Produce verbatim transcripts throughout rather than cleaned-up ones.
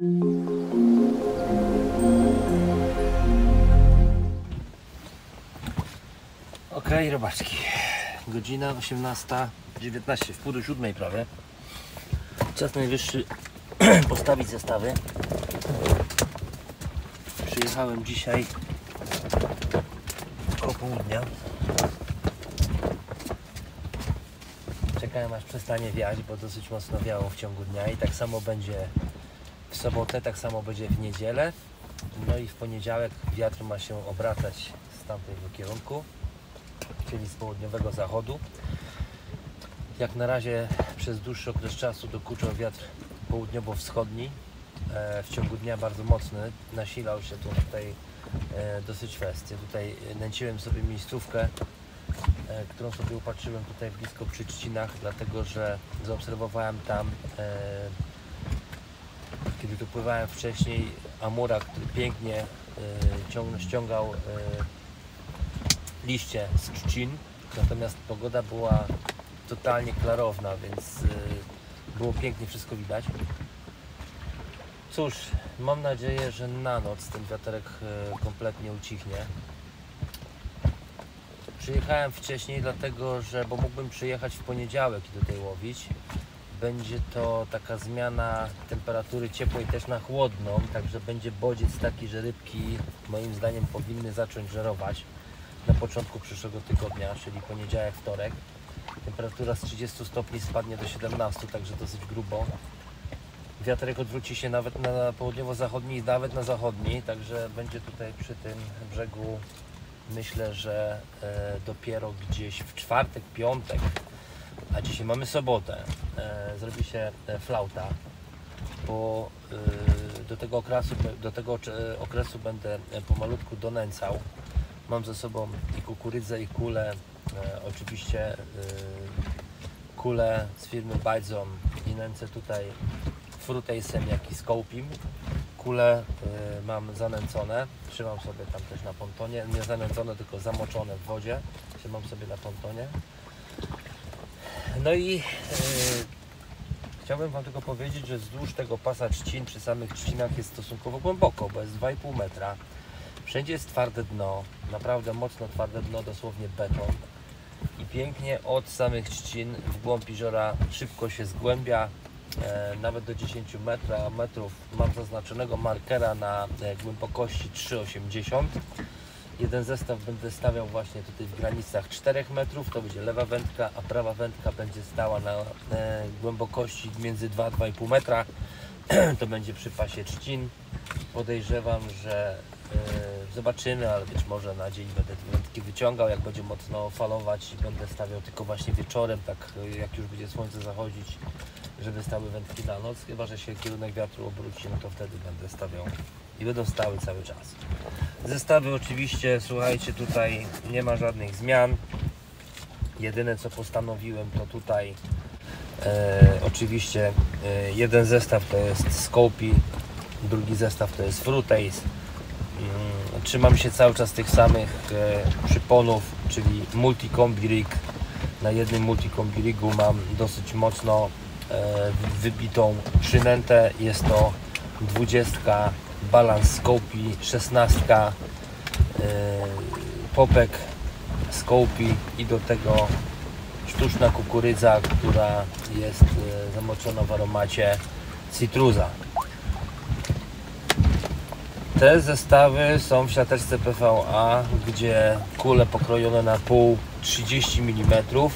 Ok, robaczki. Godzina osiemnasta dziewiętnaście, w pół do siódmej prawie. Czas najwyższy postawić zestawy. Przyjechałem dzisiaj koło południa. Czekałem aż przestanie wiać, bo dosyć mocno wiało w ciągu dnia i tak samo będzie w sobotę, tak samo będzie w niedzielę. No i w poniedziałek wiatr ma się obracać z tamtego kierunku, czyli z południowego zachodu. Jak na razie przez dłuższy okres czasu dokuczał wiatr południowo-wschodni. W ciągu dnia bardzo mocny, nasilał się tu tutaj dosyć fest. Tutaj nęciłem sobie miejscówkę, którą sobie upatrzyłem tutaj blisko przy Trzcinach, dlatego że zaobserwowałem tam, kiedy tu pływałem wcześniej, amura, który pięknie ściągał liście z trzcin, natomiast pogoda była totalnie klarowna, więc było pięknie wszystko widać. Cóż, mam nadzieję, że na noc ten wiaterek kompletnie ucichnie. Przyjechałem wcześniej dlatego, że bo mógłbym przyjechać w poniedziałek i tutaj łowić. Będzie to taka zmiana temperatury ciepłej też na chłodną, także będzie bodziec taki, że rybki moim zdaniem powinny zacząć żerować na początku przyszłego tygodnia, czyli poniedziałek, wtorek. Temperatura z trzydziestu stopni spadnie do siedemnastu, także dosyć grubo. Wiaterek odwróci się nawet na południowo-zachodni i nawet na zachodni, także będzie tutaj przy tym brzegu, myślę, że e, dopiero gdzieś w czwartek, piątek, a dzisiaj mamy sobotę, e, zrobi się e, flauta, bo e, do tego okresu, do tego e, okresu będę pomalutku donęcał. Mam ze sobą i kukurydzę, i kulę, e, oczywiście e, kulę z firmy Bajdzon i nęcę tutaj Fruitace'em, jak i Scopim. Kule y, mam zanęcone, trzymam sobie tam też na pontonie, nie zanęcone, tylko zamoczone w wodzie, trzymam sobie na pontonie. No i y, chciałbym Wam tylko powiedzieć, że wzdłuż tego pasa trzcin, przy samych trzcinach jest stosunkowo głęboko, bo jest dwa i pół metra. Wszędzie jest twarde dno, naprawdę mocno twarde dno, dosłownie beton. I pięknie od samych trzcin w głąb jeziora szybko się zgłębia. E, nawet do dziesięciu metrów. Mam zaznaczonego markera na e, głębokości trzy osiemdziesiąt. Jeden zestaw będę stawiał właśnie tutaj w granicach czterech metrów, to będzie lewa wędka, a prawa wędka będzie stała na e, głębokości między dwa do dwóch i pół metra. To będzie przy pasie trzcin. Podejrzewam, że e, zobaczymy, ale być może na dzień będę te wędki wyciągał, jak będzie mocno falować i będę stawiał tylko właśnie wieczorem, tak jak już będzie słońce zachodzić, żeby stały wędki na noc, chyba że się kierunek wiatru obróci, no to wtedy będę stawiał i będą stały cały czas. Zestawy oczywiście, słuchajcie, tutaj nie ma żadnych zmian. Jedyne co postanowiłem, to tutaj e, oczywiście e, jeden zestaw to jest Scopi, drugi zestaw to jest Fruitace. Mm, trzymam się cały czas tych samych e, przyponów, czyli Multicombi Rig. Na jednym Multicombi Rigu mam dosyć mocno wybitą przynętę. Jest to dwudziestka Balance Scopi, szesnastka popek Scopi i do tego sztuczna kukurydza, która jest zamoczona w aromacie citrusa. Te zestawy są w siateczce P V A, gdzie kule pokrojone na pół, trzydzieści milimetrów.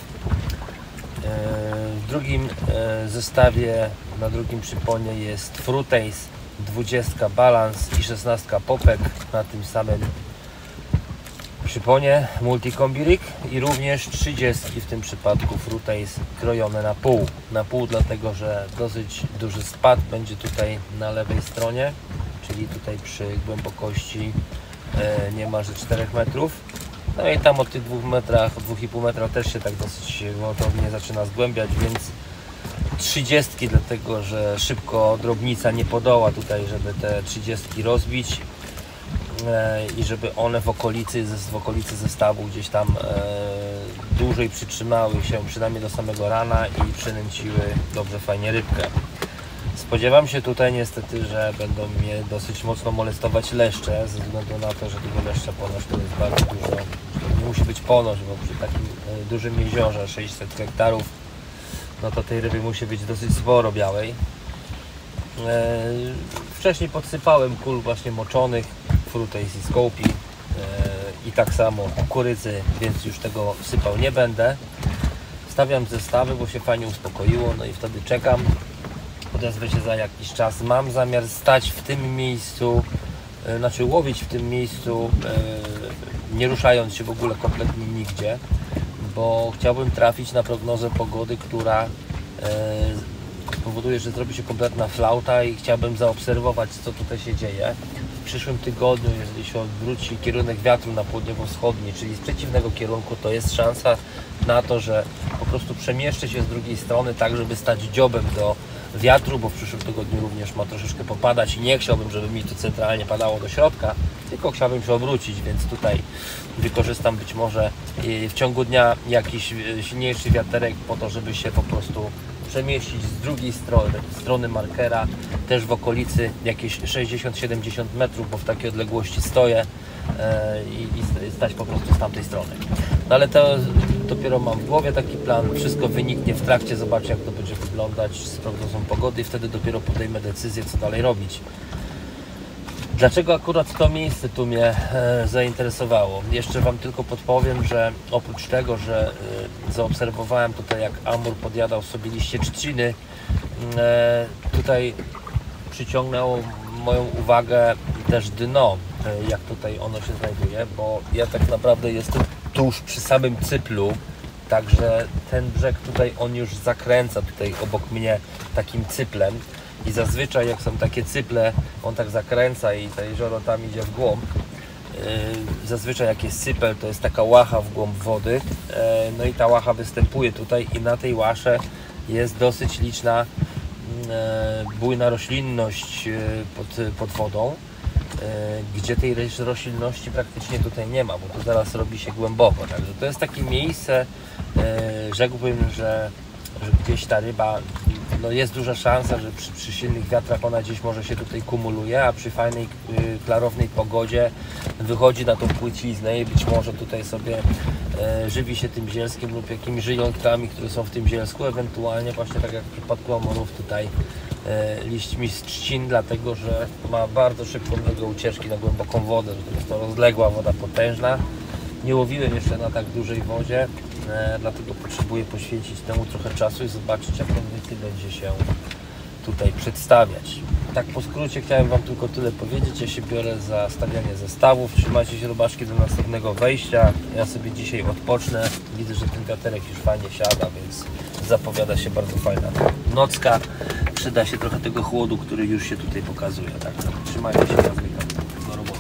W drugim zestawie, na drugim przyponie jest Fruitace, dwudziestka Balance i szesnastka popek na tym samym przyponie Multicombi Rig i również trzydziestki w tym przypadku Fruitace krojone na pół. Na pół dlatego, że dosyć duży spad będzie tutaj na lewej stronie, czyli tutaj przy głębokości niemalże czterech metrów. No i tam od tych dwóch metrach, dwóch i pół metra też się tak dosyć gwałtownie zaczyna zgłębiać, więc trzydziestki, dlatego że szybko drobnica nie podoła tutaj, żeby te trzydziestki rozbić e, i żeby one w okolicy, w okolicy zestawu gdzieś tam e, dłużej przytrzymały się, przynajmniej do samego rana i przynęciły dobrze, fajnie rybkę. Spodziewam się tutaj niestety, że będą mnie dosyć mocno molestować leszcze, ze względu na to, że tego leszcza ponoć to jest bardzo dużo. To nie musi być ponoć, bo przy takim dużym jeziorze sześćset hektarów, no to tej ryby musi być dosyć sporo białej. Wcześniej podsypałem kul właśnie moczonych, Frutais i Scopi i tak samo kukurydzy, więc już tego sypał nie będę. Stawiam zestawy, bo się fajnie uspokoiło, no i wtedy czekam. Odezwę się za jakiś czas. Mam zamiar stać w tym miejscu, znaczy łowić w tym miejscu, nie ruszając się w ogóle kompletnie nigdzie, bo chciałbym trafić na prognozę pogody, która spowoduje, że zrobi się kompletna flauta i chciałbym zaobserwować, co tutaj się dzieje. W przyszłym tygodniu, jeżeli się odwróci kierunek wiatru na południowo-wschodni, czyli z przeciwnego kierunku, to jest szansa na to, że po prostu przemieszczę się z drugiej strony tak, żeby stać dziobem do wiatru, bo w przyszłym tygodniu również ma troszeczkę popadać i nie chciałbym, żeby mi to centralnie padało do środka, tylko chciałbym się obrócić, więc tutaj wykorzystam być może w ciągu dnia jakiś silniejszy wiaterek po to, żeby się po prostu przemieścić z drugiej strony, strony markera, też w okolicy jakieś sześćdziesiąt siedemdziesiąt metrów, bo w takiej odległości stoję i, i stać po prostu z tamtej strony. No ale to dopiero mam w głowie taki plan, wszystko wyniknie w trakcie, zobaczę jak to będzie wyglądać z prognozą pogody i wtedy dopiero podejmę decyzję, co dalej robić. Dlaczego akurat to miejsce tu mnie e, zainteresowało? Jeszcze Wam tylko podpowiem, że oprócz tego, że e, zaobserwowałem tutaj jak amur podjadał sobie liście trzciny, e, tutaj przyciągnęło moją uwagę też dno, e, jak tutaj ono się znajduje, bo ja tak naprawdę jestem tuż przy samym cyplu, także ten brzeg tutaj on już zakręca tutaj obok mnie takim cyplem. I zazwyczaj jak są takie cyple, on tak zakręca i to jezioro tam idzie w głąb. Yy, zazwyczaj jak jest cypel, to jest taka łacha w głąb wody. Yy, no i ta łacha występuje tutaj i na tej łasze jest dosyć liczna yy, bujna roślinność yy, pod, pod wodą, yy, gdzie tej roślinności praktycznie tutaj nie ma, bo to zaraz robi się głęboko. Także to jest takie miejsce, yy, rzekłbym, że, że gdzieś ta ryba, no jest duża szansa, że przy, przy silnych wiatrach ona gdzieś może się tutaj kumuluje, a przy fajnej, y, klarownej pogodzie wychodzi na tą płyciznę i być może tutaj sobie y, żywi się tym zielskiem lub jakimiś żyjątkami, które są w tym zielsku, ewentualnie właśnie tak jak w przypadku amurów tutaj y, liśćmi z trzcin, dlatego że ma bardzo szybką drogę ucieczki na głęboką wodę, że to jest to rozległa woda potężna. Nie łowiłem jeszcze na tak dużej wodzie, e, dlatego potrzebuję poświęcić temu trochę czasu i zobaczyć, jak mniej więcej będzie się tutaj przedstawiać. Tak po skrócie chciałem Wam tylko tyle powiedzieć. Ja się biorę za stawianie zestawów. Trzymajcie się robaczki do następnego wejścia. Ja sobie dzisiaj odpocznę. Widzę, że ten wiaterek już fajnie siada, więc zapowiada się bardzo fajna nocka. Przyda się trochę tego chłodu, który już się tutaj pokazuje. Także trzymajcie się, ja zmykam do roboty.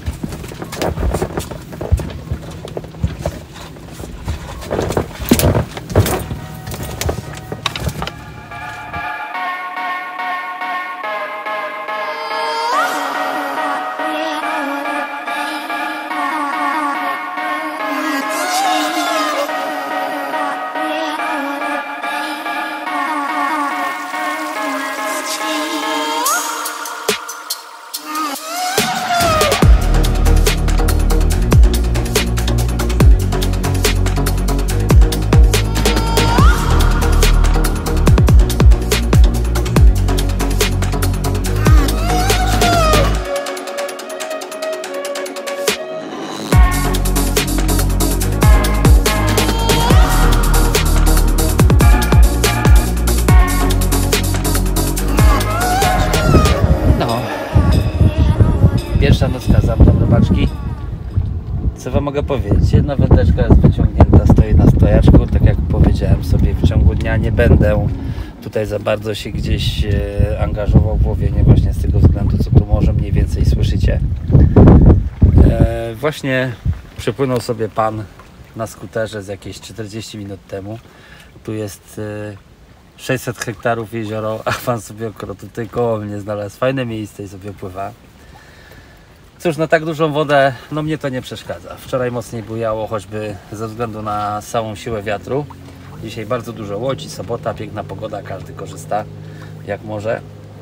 Pierwsza nocka, zamknę robaczki. Co Wam mogę powiedzieć? Jedna wędeczka jest wyciągnięta, stoi na stojaczku. Tak jak powiedziałem sobie, w ciągu dnia nie będę tutaj za bardzo się gdzieś e, angażował w łowienie, właśnie z tego względu, co tu może mniej więcej słyszycie. E, właśnie przypłynął sobie pan na skuterze z jakieś czterdzieści minut temu. Tu jest e, sześćset hektarów jezioro, a pan sobie akurat tutaj koło mnie znalazł fajne miejsce i sobie pływa. Cóż, na tak dużą wodę, no mnie to nie przeszkadza. Wczoraj mocniej bujało, choćby ze względu na całą siłę wiatru. Dzisiaj bardzo dużo łodzi, sobota, piękna pogoda, każdy korzysta jak może.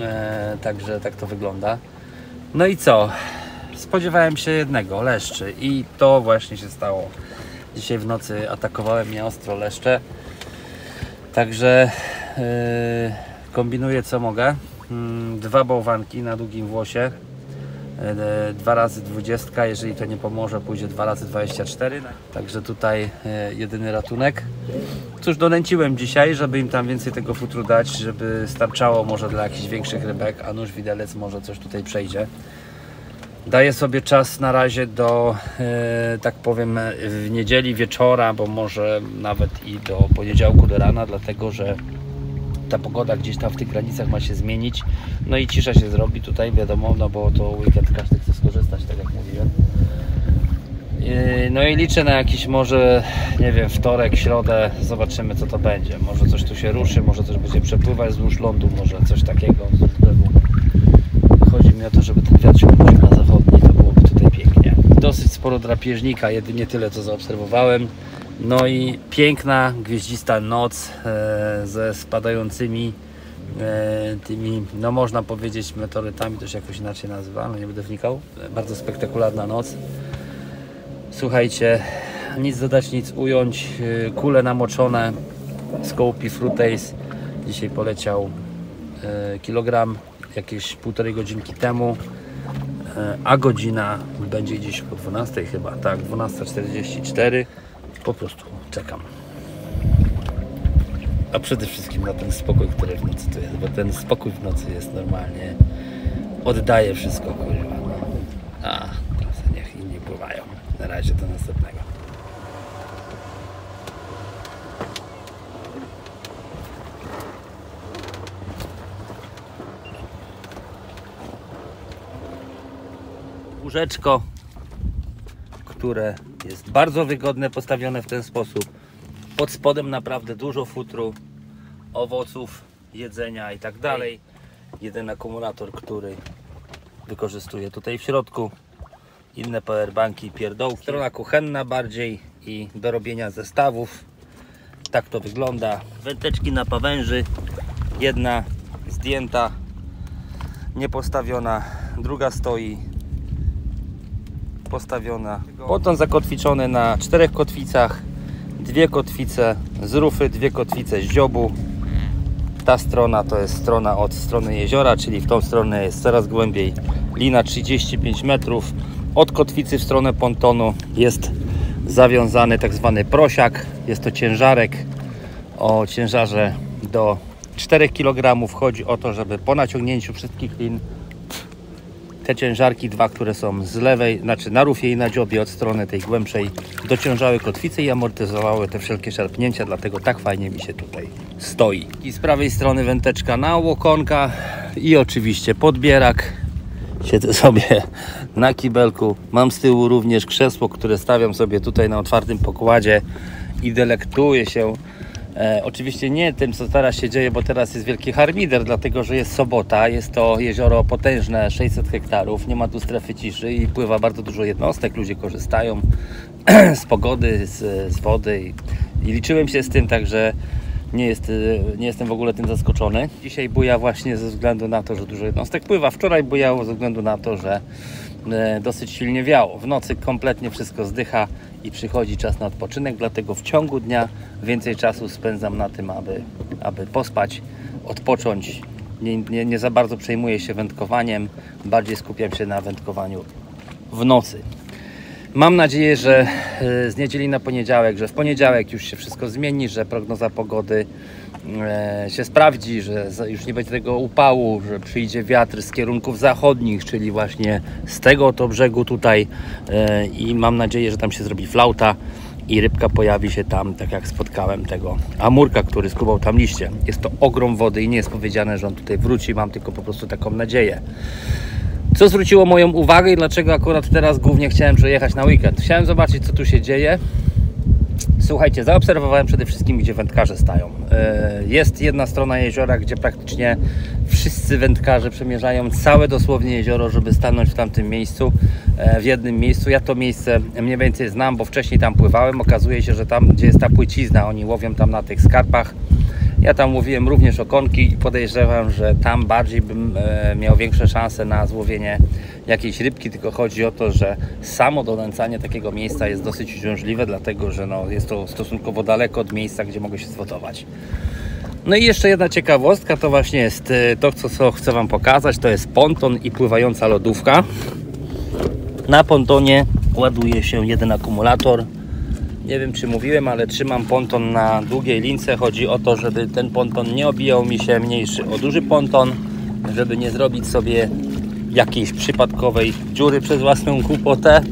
e, także tak to wygląda. No i co? Spodziewałem się jednego, leszczy, i to właśnie się stało. Dzisiaj w nocy atakowały mnie ostro leszcze, także yy, kombinuję co mogę. Yy, dwa bałwanki na długim włosie, yy, dwa razy dwudziestka, jeżeli to nie pomoże, pójdzie dwa razy dwadzieścia cztery, także tutaj yy, jedyny ratunek. Cóż, donęciłem dzisiaj, żeby im tam więcej tego futru dać, żeby starczało może dla jakichś większych rybek, a nóż widelec może coś tutaj przejdzie. Daję sobie czas na razie do, e, tak powiem, w niedzieli wieczora, bo może nawet i do poniedziałku do rana, dlatego że ta pogoda gdzieś tam w tych granicach ma się zmienić. No i cisza się zrobi tutaj, wiadomo, no bo to weekend każdy chce skorzystać, tak jak mówiłem. E, no i liczę na jakiś może, nie wiem, wtorek, środę, zobaczymy co to będzie. Może coś tu się ruszy, może coś będzie przepływać wzdłuż lądu, może coś takiego wzdłuż brzegu. Chodzi mi o to, żeby ten wiatr się opuścił na zachodni, to byłoby tutaj pięknie. Dosyć sporo drapieżnika, jedynie tyle co zaobserwowałem. No i piękna, gwieździsta noc e, ze spadającymi e, tymi, no można powiedzieć, meteorytami, to się jakoś inaczej nazywa, no nie będę wnikał. Bardzo spektakularna noc. Słuchajcie, nic dodać, nic ująć. E, kule namoczone, Scoopy Fruitace dzisiaj poleciał e, kilogram jakieś półtorej godzinki temu, a godzina będzie gdzieś po dwunastej chyba, tak, dwunasta czterdzieści cztery. Po prostu czekam. A przede wszystkim na ten spokój, który w nocy tu jest, bo ten spokój w nocy jest normalnie, oddaje wszystko, kurwa. No. A, teraz niech inni pływają. Na razie do następnego. Łóżeczko, które jest bardzo wygodne, postawione w ten sposób. Pod spodem naprawdę dużo futru, owoców, jedzenia i tak dalej. Jeden akumulator, który wykorzystuję tutaj w środku. Inne powerbanki, pierdołki. Strona kuchenna bardziej i do robienia zestawów. Tak to wygląda. Wędeczki na pawęży. Jedna zdjęta, niepostawiona, druga stoi postawiona. Potem zakotwiczony na czterech kotwicach, dwie kotwice z rufy, dwie kotwice z dziobu. Ta strona to jest strona od strony jeziora, czyli w tą stronę jest coraz głębiej. Lina trzydzieści pięć metrów. Od kotwicy w stronę pontonu jest zawiązany tak zwany prosiak. Jest to ciężarek o ciężarze do czterech kilogramów. Chodzi o to, żeby po naciągnięciu wszystkich lin te ciężarki, dwa, które są z lewej, znaczy na rufie i na dziobie od strony tej głębszej, dociążały kotwicę i amortyzowały te wszelkie szarpnięcia, dlatego tak fajnie mi się tutaj stoi. I z prawej strony wędeczka na łokonka i oczywiście podbierak. Siedzę sobie na kibelku. Mam z tyłu również krzesło, które stawiam sobie tutaj na otwartym pokładzie i delektuję się. E, oczywiście nie tym, co teraz się dzieje, bo teraz jest wielki harmider, dlatego że jest sobota, jest to jezioro potężne, sześćset hektarów, nie ma tu strefy ciszy i pływa bardzo dużo jednostek, ludzie korzystają z pogody, z, z wody i, i liczyłem się z tym, także nie, jest, nie jestem w ogóle tym zaskoczony. Dzisiaj buja właśnie ze względu na to, że dużo jednostek pływa. Wczoraj bujało ze względu na to, że dosyć silnie wiało. W nocy kompletnie wszystko zdycha i przychodzi czas na odpoczynek, dlatego w ciągu dnia więcej czasu spędzam na tym, aby, aby pospać, odpocząć. Nie, nie, nie za bardzo przejmuję się wędkowaniem, bardziej skupiam się na wędkowaniu w nocy. Mam nadzieję, że z niedzieli na poniedziałek, że w poniedziałek już się wszystko zmieni, że prognoza pogody się sprawdzi, że już nie będzie tego upału, że przyjdzie wiatr z kierunków zachodnich, czyli właśnie z tego oto brzegu tutaj i mam nadzieję, że tam się zrobi flauta i rybka pojawi się tam, tak jak spotkałem tego amurka, który skubał tam liście. Jest to ogrom wody i nie jest powiedziane, że on tutaj wróci, mam tylko po prostu taką nadzieję. Co zwróciło moją uwagę i dlaczego akurat teraz głównie chciałem przejechać na weekend? Chciałem zobaczyć, co tu się dzieje. Słuchajcie, zaobserwowałem przede wszystkim, gdzie wędkarze stają. Jest jedna strona jeziora, gdzie praktycznie wszyscy wędkarze przemierzają całe dosłownie jezioro, żeby stanąć w tamtym miejscu, w jednym miejscu. Ja to miejsce mniej więcej znam, bo wcześniej tam pływałem. Okazuje się, że tam, gdzie jest ta płycizna, oni łowią tam na tych skarpach Ja tam łowiłem również okonki i podejrzewam, że tam bardziej bym e, miał większe szanse na złowienie jakiejś rybki, tylko chodzi o to, że samo donęcanie takiego miejsca jest dosyć uciążliwe, dlatego że no, jest to stosunkowo daleko od miejsca, gdzie mogę się zwotować. No i jeszcze jedna ciekawostka, to właśnie jest to, co, co chcę Wam pokazać, to jest ponton i pływająca lodówka. Na pontonie ładuje się jeden akumulator. Nie wiem, czy mówiłem, ale trzymam ponton na długiej lince. Chodzi o to, żeby ten ponton nie obijał mi się mniejszy o duży ponton, żeby nie zrobić sobie jakiejś przypadkowej dziury przez własną głupotę,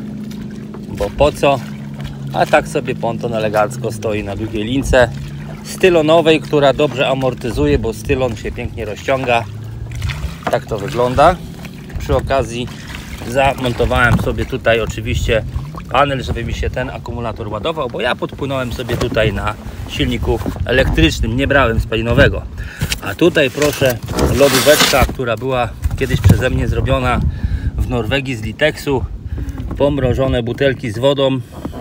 bo po co? A tak sobie ponton elegancko stoi na długiej lince stylonowej, która dobrze amortyzuje, bo stylon się pięknie rozciąga. Tak to wygląda. Przy okazji zamontowałem sobie tutaj oczywiście panel, żeby mi się ten akumulator ładował, bo ja podpłynąłem sobie tutaj na silniku elektrycznym, nie brałem spalinowego. A tutaj proszę, lodóweczka, która była kiedyś przeze mnie zrobiona w Norwegii z liteksu, pomrożone butelki z wodą,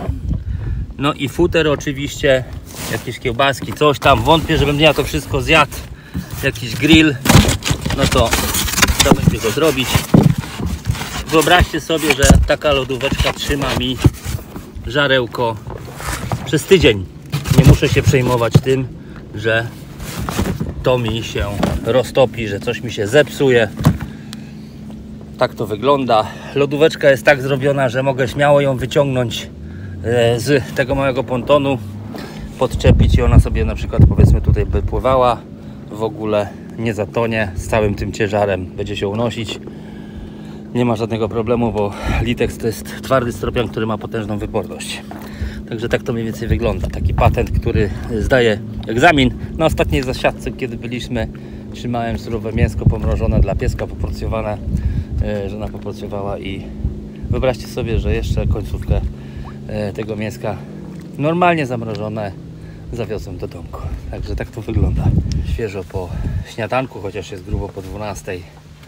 no i futer oczywiście, jakieś kiełbaski, coś tam, wątpię, żebym ja to wszystko zjadł, jakiś grill, no to trzeba będzie go zrobić. Wyobraźcie sobie, że taka lodóweczka trzyma mi żarełko przez tydzień. Nie muszę się przejmować tym, że to mi się roztopi, że coś mi się zepsuje. Tak to wygląda. Lodóweczka jest tak zrobiona, że mogę śmiało ją wyciągnąć z tego małego pontonu, podczepić i ona sobie na przykład, powiedzmy, tutaj by pływała, w ogóle nie zatonie, z całym tym ciężarem będzie się unosić. Nie ma żadnego problemu, bo Litex to jest twardy stropian, który ma potężną wyporność. Także tak to mniej więcej wygląda. Taki patent, który zdaje egzamin. Na ostatniej zasiadce, kiedy byliśmy, trzymałem surowe mięsko pomrożone dla pieska, poporcjowane. Żona poporcjowała i wyobraźcie sobie, że jeszcze końcówkę tego mięska normalnie zamrożone zawiozłem do domku. Także tak to wygląda. Świeżo po śniadanku, chociaż jest grubo po dwunastej.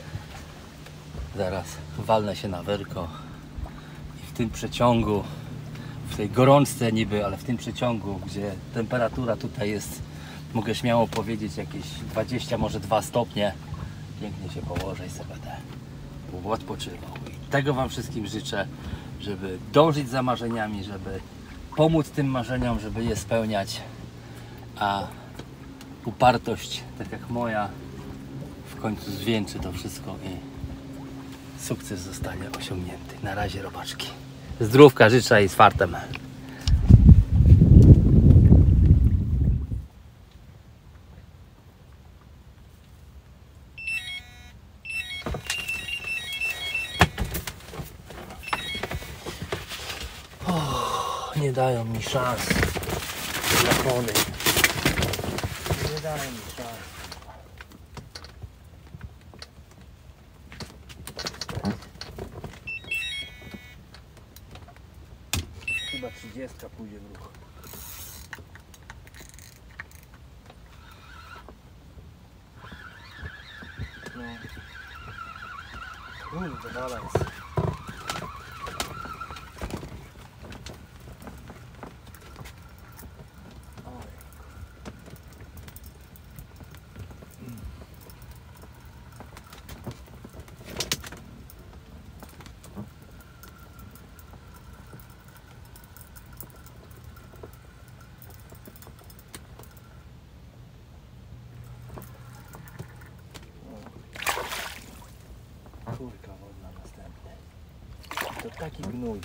Zaraz walnę się na werko i w tym przeciągu, w tej gorączce niby, ale w tym przeciągu, gdzie temperatura tutaj jest, mogę śmiało powiedzieć, jakieś dwadzieścia, może dwa stopnie, pięknie się położę i sobie będę odpoczywał. I tego Wam wszystkim życzę, żeby dążyć za marzeniami, żeby pomóc tym marzeniom, żeby je spełniać, a upartość, tak jak moja, w końcu zwieńczy to wszystko i sukces zostanie osiągnięty. Na razie, robaczki. Zdrówka życzę i z fartem. Oh, nie dają mi szans. Lakony. Nie dają mi szans. Chyba trzydziestka pójdzie w ruch. No. Kurde, dala jest. Kurka wodna następny. To taki gnój.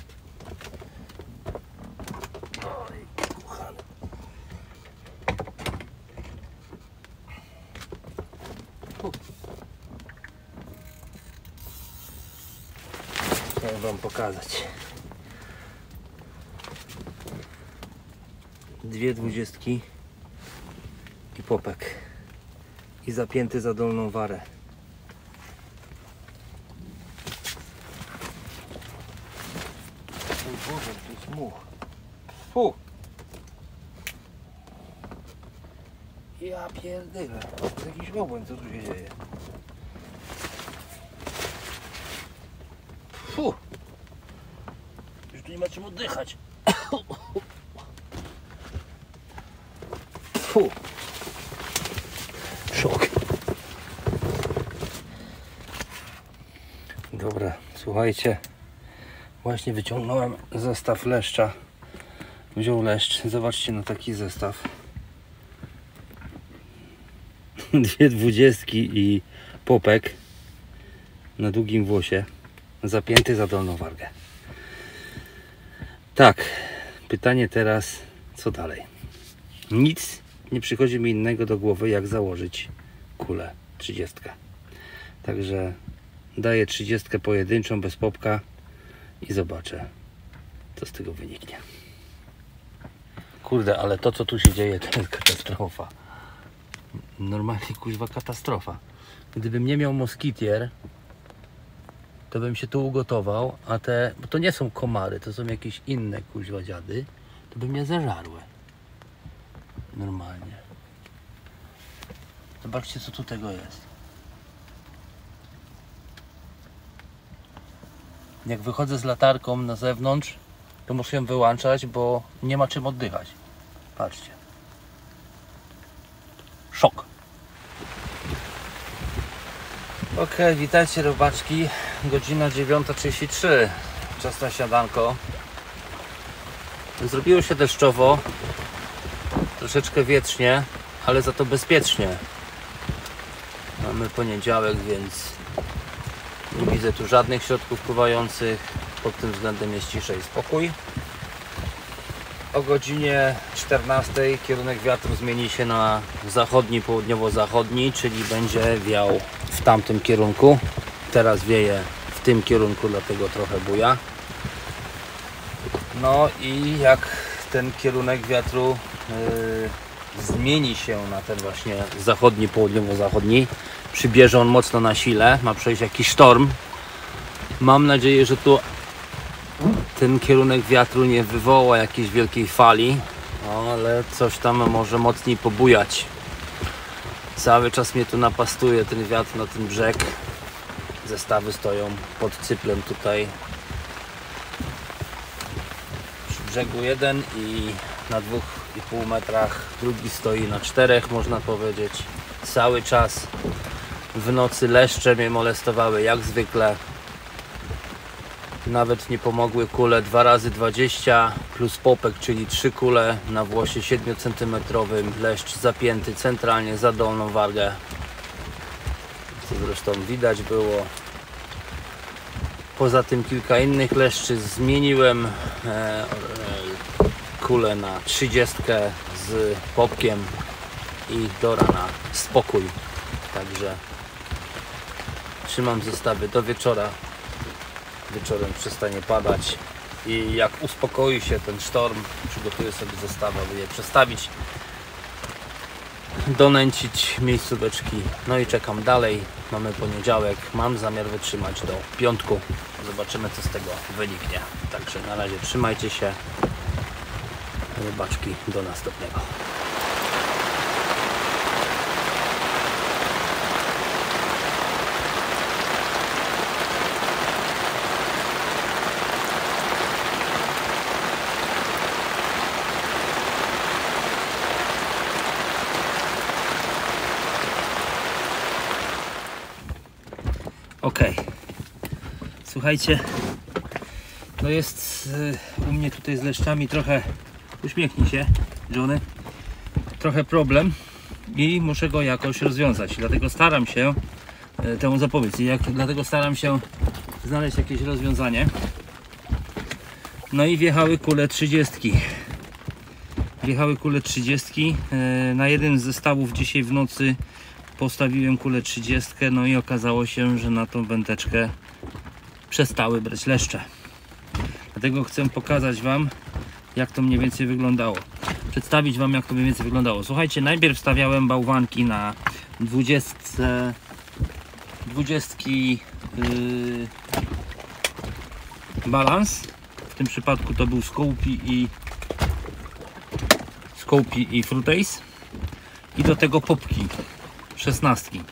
Oj, kochany. Chciałem Wam pokazać. Dwie dwudziestki i popek. I zapięty za dolną warę. Boże, to jest much. Fu! Ja pierdolę. To jest jakiś obłęd, co tu się dzieje? Fu! Już tu nie ma czym oddychać. Fu! Dobra, słuchajcie, właśnie wyciągnąłem zestaw leszcza. Wziął leszcz, zobaczcie na taki zestaw. Dwie dwudziestki i popek na długim włosie, zapięty za dolną wargę. Tak, pytanie teraz, co dalej? Nic nie przychodzi mi innego do głowy, jak założyć kulę trzydziestkę. Także daję trzydziestkę pojedynczą bez popka i zobaczę, co z tego wyniknie. Kurde, ale to, co tu się dzieje, to jest katastrofa. Normalnie, kuźwa, katastrofa. Gdybym nie miał moskitier, to bym się tu ugotował, a te, bo to nie są komary, to są jakieś inne, kuźwa, dziady, to by mnie zażarły. Normalnie. Zobaczcie, co tu tego jest. Jak wychodzę z latarką na zewnątrz, to muszę ją wyłączać, bo nie ma czym oddychać. Patrzcie. Szok. Ok, witajcie robaczki. Godzina dziewiąta trzydzieści trzy. Czas na śniadanko. Zrobiło się deszczowo. Troszeczkę wietrznie, ale za to bezpiecznie. Mamy poniedziałek, więc nie widzę tu żadnych środków pływających. Pod tym względem jest cisza i spokój. O godzinie czternastej kierunek wiatru zmieni się na zachodni, południowo-zachodni, czyli będzie wiał w tamtym kierunku. Teraz wieje w tym kierunku, dlatego trochę buja. No i jak ten kierunek wiatru yy, zmieni się na ten właśnie zachodni, południowo-zachodni, przybierze on mocno na sile, ma przejść jakiś sztorm. Mam nadzieję, że tu ten kierunek wiatru nie wywoła jakiejś wielkiej fali, ale coś tam może mocniej pobujać. Cały czas mnie tu napastuje ten wiatr na ten brzeg. Zestawy stoją pod cyplem tutaj przy brzegu jeden i na dwóch i pół metrach drugi stoi na czterech, można powiedzieć. Cały czas w nocy leszcze mnie molestowały jak zwykle. Nawet nie pomogły kule dwa razy dwadzieścia plus popek, czyli trzy kule na włosie siedmiocentymetrowym. Leszcz zapięty centralnie za dolną wargę, co zresztą widać było. Poza tym kilka innych leszczy. Zmieniłem e, e, kulę na trzydziestkę z popkiem i do rana spokój. Także trzymam zestawy do wieczora. Wieczorem przestanie padać i jak uspokoi się ten sztorm, przygotuję sobie zestawy, aby je przestawić, donęcić miejscóweczki. No i czekam dalej. Mamy poniedziałek, mam zamiar wytrzymać do piątku. Zobaczymy, co z tego wyniknie. Także na razie trzymajcie się, rybaczki, do następnego. Ok, słuchajcie, no jest y, u mnie tutaj z leszczami trochę, uśmiechnij się, Johnny, trochę problem i muszę go jakoś rozwiązać, dlatego staram się, y, temu zapowiedz, jak, dlatego staram się znaleźć jakieś rozwiązanie. No i wjechały kule trzydziestki, wjechały kule trzydziestki, y, na jeden z zestawów dzisiaj w nocy postawiłem kulę trzydziestkę, no i okazało się, że na tą wędeczkę przestały brać leszcze. Dlatego chcę pokazać Wam, jak to mniej więcej wyglądało. Przedstawić Wam, jak to mniej więcej wyglądało. Słuchajcie, najpierw stawiałem bałwanki na dwudziestce, dwudziestki yy, balans. W tym przypadku to był Scoopy i Scoopy i Fruit Ace. I do tego popki szesnastki.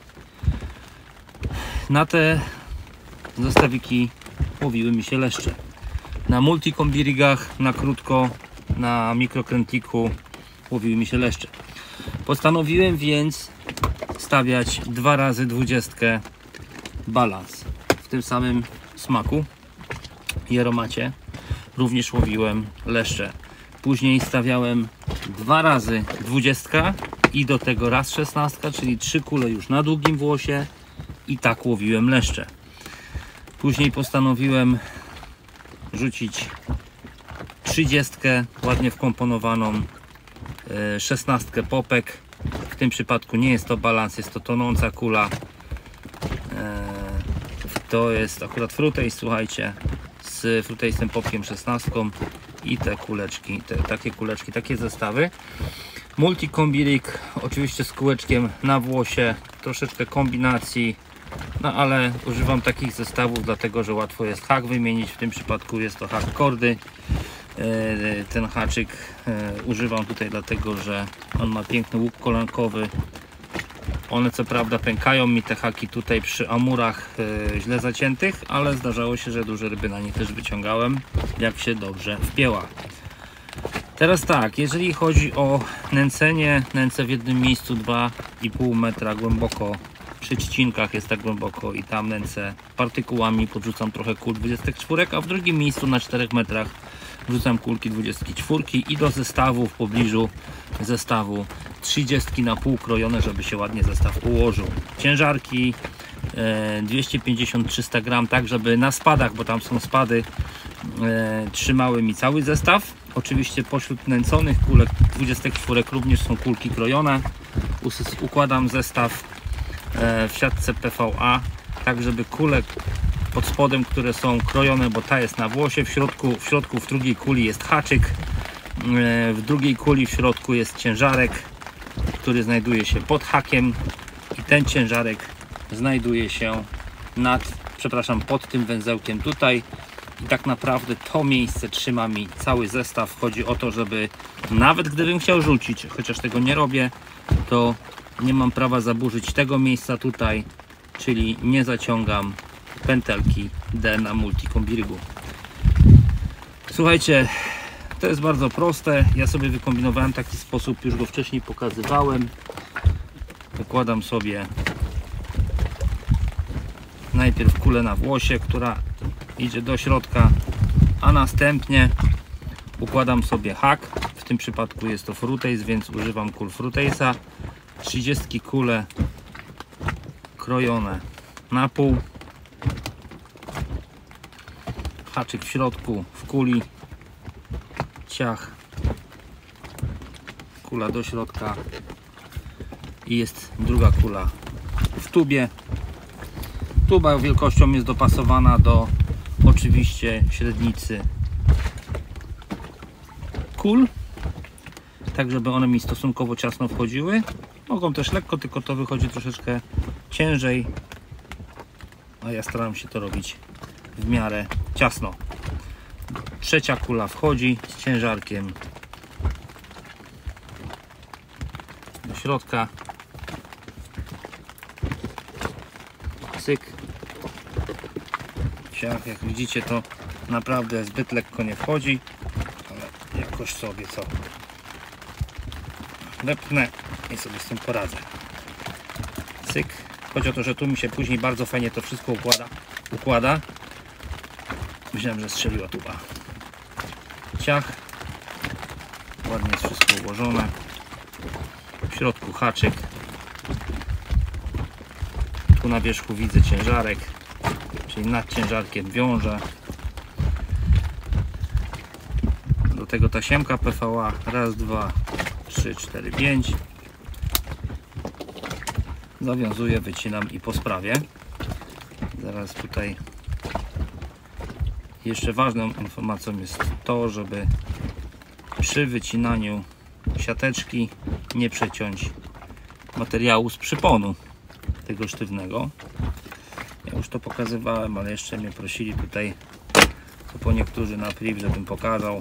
Na te zestawiki łowiły mi się leszcze. Na multikombirigach, na krótko, na mikrokrętliku łowiły mi się leszcze. Postanowiłem więc stawiać dwa razy dwudziestkę balans. w tym samym smaku i aromacie również łowiłem leszcze. Później stawiałem dwa razy dwudziestka i do tego raz szesnastka, czyli trzy kule już na długim włosie i tak łowiłem leszcze. Później postanowiłem rzucić trzydziestkę ładnie wkomponowaną, szesnastkę popek. W tym przypadku nie jest to balans, jest to tonąca kula. To jest akurat Fruteis, słuchajcie, z Fruteisem popkiem szesnastką i te kuleczki, te, takie kuleczki, takie zestawy. Multikombirik, oczywiście z kółeczkiem na włosie, troszeczkę kombinacji, no ale używam takich zestawów, dlatego że łatwo jest hak wymienić. W tym przypadku jest to hak kordy. Ten haczyk używam tutaj dlatego, że on ma piękny łuk kolankowy. One co prawda pękają mi te haki tutaj przy amurach źle zaciętych, ale zdarzało się, że duże ryby na nich też wyciągałem, jak się dobrze wpięła. Teraz tak, jeżeli chodzi o nęcenie, nęcę w jednym miejscu dwa i pół metra głęboko, przy trzcinkach jest tak głęboko i tam nęcę partykułami, podrzucam trochę kul dwudziestek cztery, a w drugim miejscu na czterech metrach wrzucam kulki dwudziestki cztery i do zestawu w pobliżu zestawu trzydziestki na pół krojone, żeby się ładnie zestaw ułożył. Ciężarki e, dwieście pięćdziesiąt do trzystu gram, tak żeby na spadach, bo tam są spady, e, trzymały mi cały zestaw. Oczywiście pośród nęconych kulek dwudziestek cztery również są kulki krojone. Układam zestaw e, w siatce P V A, tak żeby kulek pod spodem, które są krojone, bo ta jest na włosie, w środku, w środku w drugiej kuli jest haczyk, w drugiej kuli w środku jest ciężarek, który znajduje się pod hakiem i ten ciężarek znajduje się nad, przepraszam, pod tym węzełkiem tutaj i tak naprawdę to miejsce trzyma mi cały zestaw. Chodzi o to, żeby nawet gdybym chciał rzucić, chociaż tego nie robię, to nie mam prawa zaburzyć tego miejsca tutaj, czyli nie zaciągam pętelki D na multikombirygu. Słuchajcie, to jest bardzo proste. Ja sobie wykombinowałem taki sposób, już go wcześniej pokazywałem. Wykładam sobie najpierw kulę na włosie, która idzie do środka, a następnie układam sobie hak. W tym przypadku jest to Fruteis, więc używam kul Fruteisa. trzydzieści kule krojone na pół. Haczyk w środku w kuli, ciach, kula do środka i jest druga kula w tubie. Tuba wielkością jest dopasowana do oczywiście średnicy kul, tak żeby one mi stosunkowo ciasno wchodziły. Mogą też lekko, tylko to wychodzi troszeczkę ciężej, a ja staram się to robić w miarę ciasno. Trzecia kula wchodzi z ciężarkiem do środka. Cyk. Ciach, jak widzicie, to naprawdę zbyt lekko nie wchodzi, ale jakoś sobie co wepnę i sobie z tym poradzę. Cyk. Chodzi o to, że tu mi się później bardzo fajnie to wszystko układa. układa. Myślałem, że strzeliła tuba. Ciach. Ładnie jest wszystko ułożone. W środku haczyk. Tu na wierzchu widzę ciężarek, czyli nad ciężarkiem wiążę. Do tego tasiemka P V A. Raz, dwa, trzy, cztery, pięć. Zawiązuję, wycinam i po sprawie. Zaraz tutaj jeszcze ważną informacją jest to, żeby przy wycinaniu siateczki nie przeciąć materiału z przyponu tego sztywnego. Ja już to pokazywałem, ale jeszcze mnie prosili tutaj to po niektórzy na priv, żebym pokazał.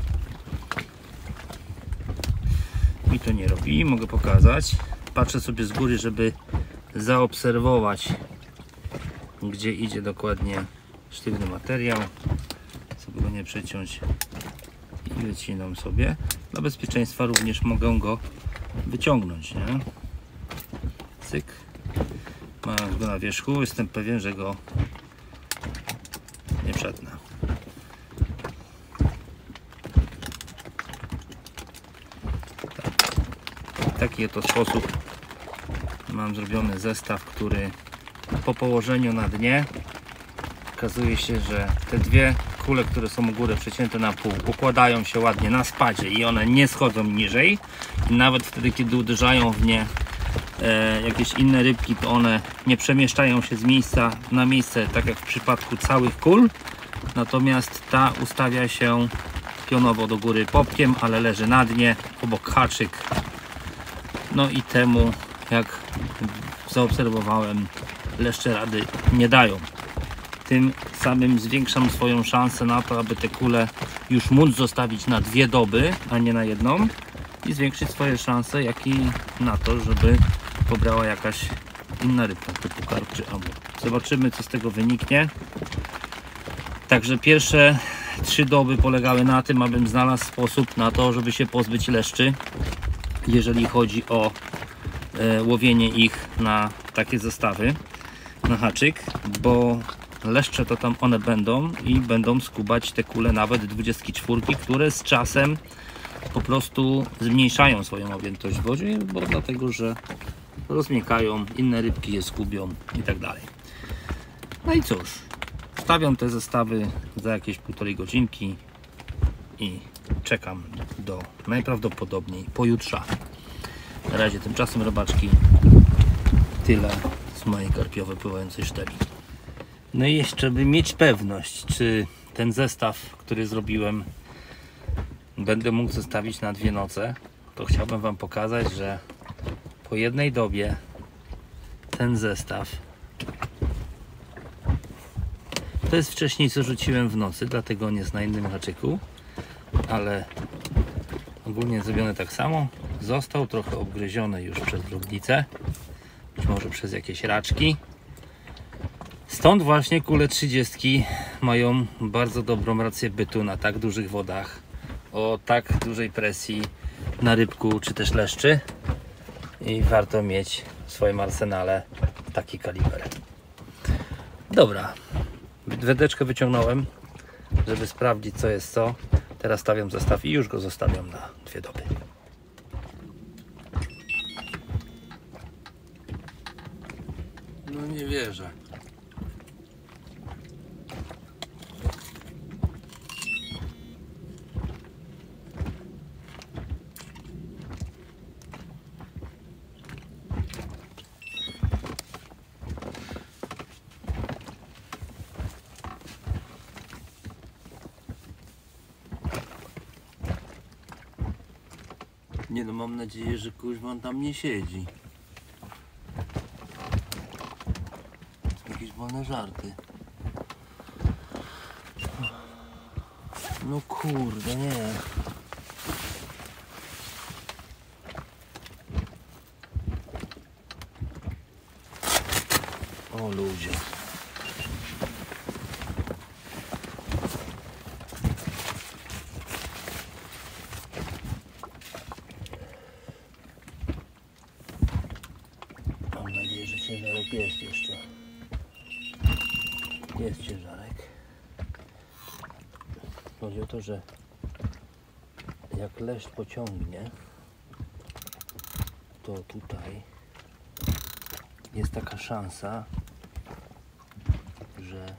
Mi to nie robi, mogę pokazać. Patrzę sobie z góry, żeby zaobserwować, gdzie idzie dokładnie sztywny materiał, żeby go nie przeciąć, i wycinam sobie. Dla bezpieczeństwa również mogę go wyciągnąć, nie? Cyk. Mam go na wierzchu, jestem pewien, że go nie przetnę. W taki to sposób mam zrobiony zestaw, który po położeniu na dnie okazuje się, że te dwie kule, które są u góry przecięte na pół, układają się ładnie na spadzie i one nie schodzą niżej. I nawet wtedy, kiedy uderzają w nie e, jakieś inne rybki, to one nie przemieszczają się z miejsca na miejsce, tak jak w przypadku całych kul. Natomiast ta ustawia się pionowo do góry popkiem, ale leży na dnie, obok haczyk. No i temu, jak zaobserwowałem, leszcze rady nie dają. Tym samym zwiększam swoją szansę na to, aby te kule już móc zostawić na dwie doby, a nie na jedną, i zwiększyć swoje szanse, jak i na to, żeby pobrała jakaś inna rybka typu karp czy amur. Zobaczymy, co z tego wyniknie. Także pierwsze trzy doby polegały na tym, abym znalazł sposób na to, żeby się pozbyć leszczy, jeżeli chodzi o e, łowienie ich na takie zestawy, na haczyk, bo leszcze to tam one będą i będą skubać te kule nawet dwudziestki czwórki, które z czasem po prostu zmniejszają swoją objętość w wodzie, bo dlatego, że rozmiękają, inne rybki je skubią i tak dalej. No i cóż, stawiam te zestawy za jakieś półtorej godzinki i czekam do najprawdopodobniej pojutrza. Na razie tymczasem, robaczki, tyle z mojej karpiowej pływającej szteli. No i jeszcze, by mieć pewność, czy ten zestaw, który zrobiłem, będę mógł zostawić na dwie noce, to chciałbym Wam pokazać, że po jednej dobie ten zestaw, to jest wcześniej, co rzuciłem w nocy, dlatego on jest na innym haczyku, ale ogólnie zrobione tak samo. Został trochę obgryziony już przez drobnicę, być może przez jakieś raczki. Stąd właśnie kule trzydziestki mają bardzo dobrą rację bytu na tak dużych wodach, o tak dużej presji na rybku czy też leszczy, i warto mieć w swoim arsenale taki kaliber. Dobra, wędeczkę wyciągnąłem, żeby sprawdzić, co jest co. Teraz stawiam zestaw i już go zostawiam na dwie doby. No nie wierzę. Nie no, mam nadzieję, że kuźwa on tam nie siedzi. Jakieś wolne żarty. No kurde, nie. O ludzie. Mam nadzieję, że ciężarek jest jeszcze. Jest ciężarek. Chodzi o to, że jak leszcz pociągnie, to tutaj jest taka szansa, że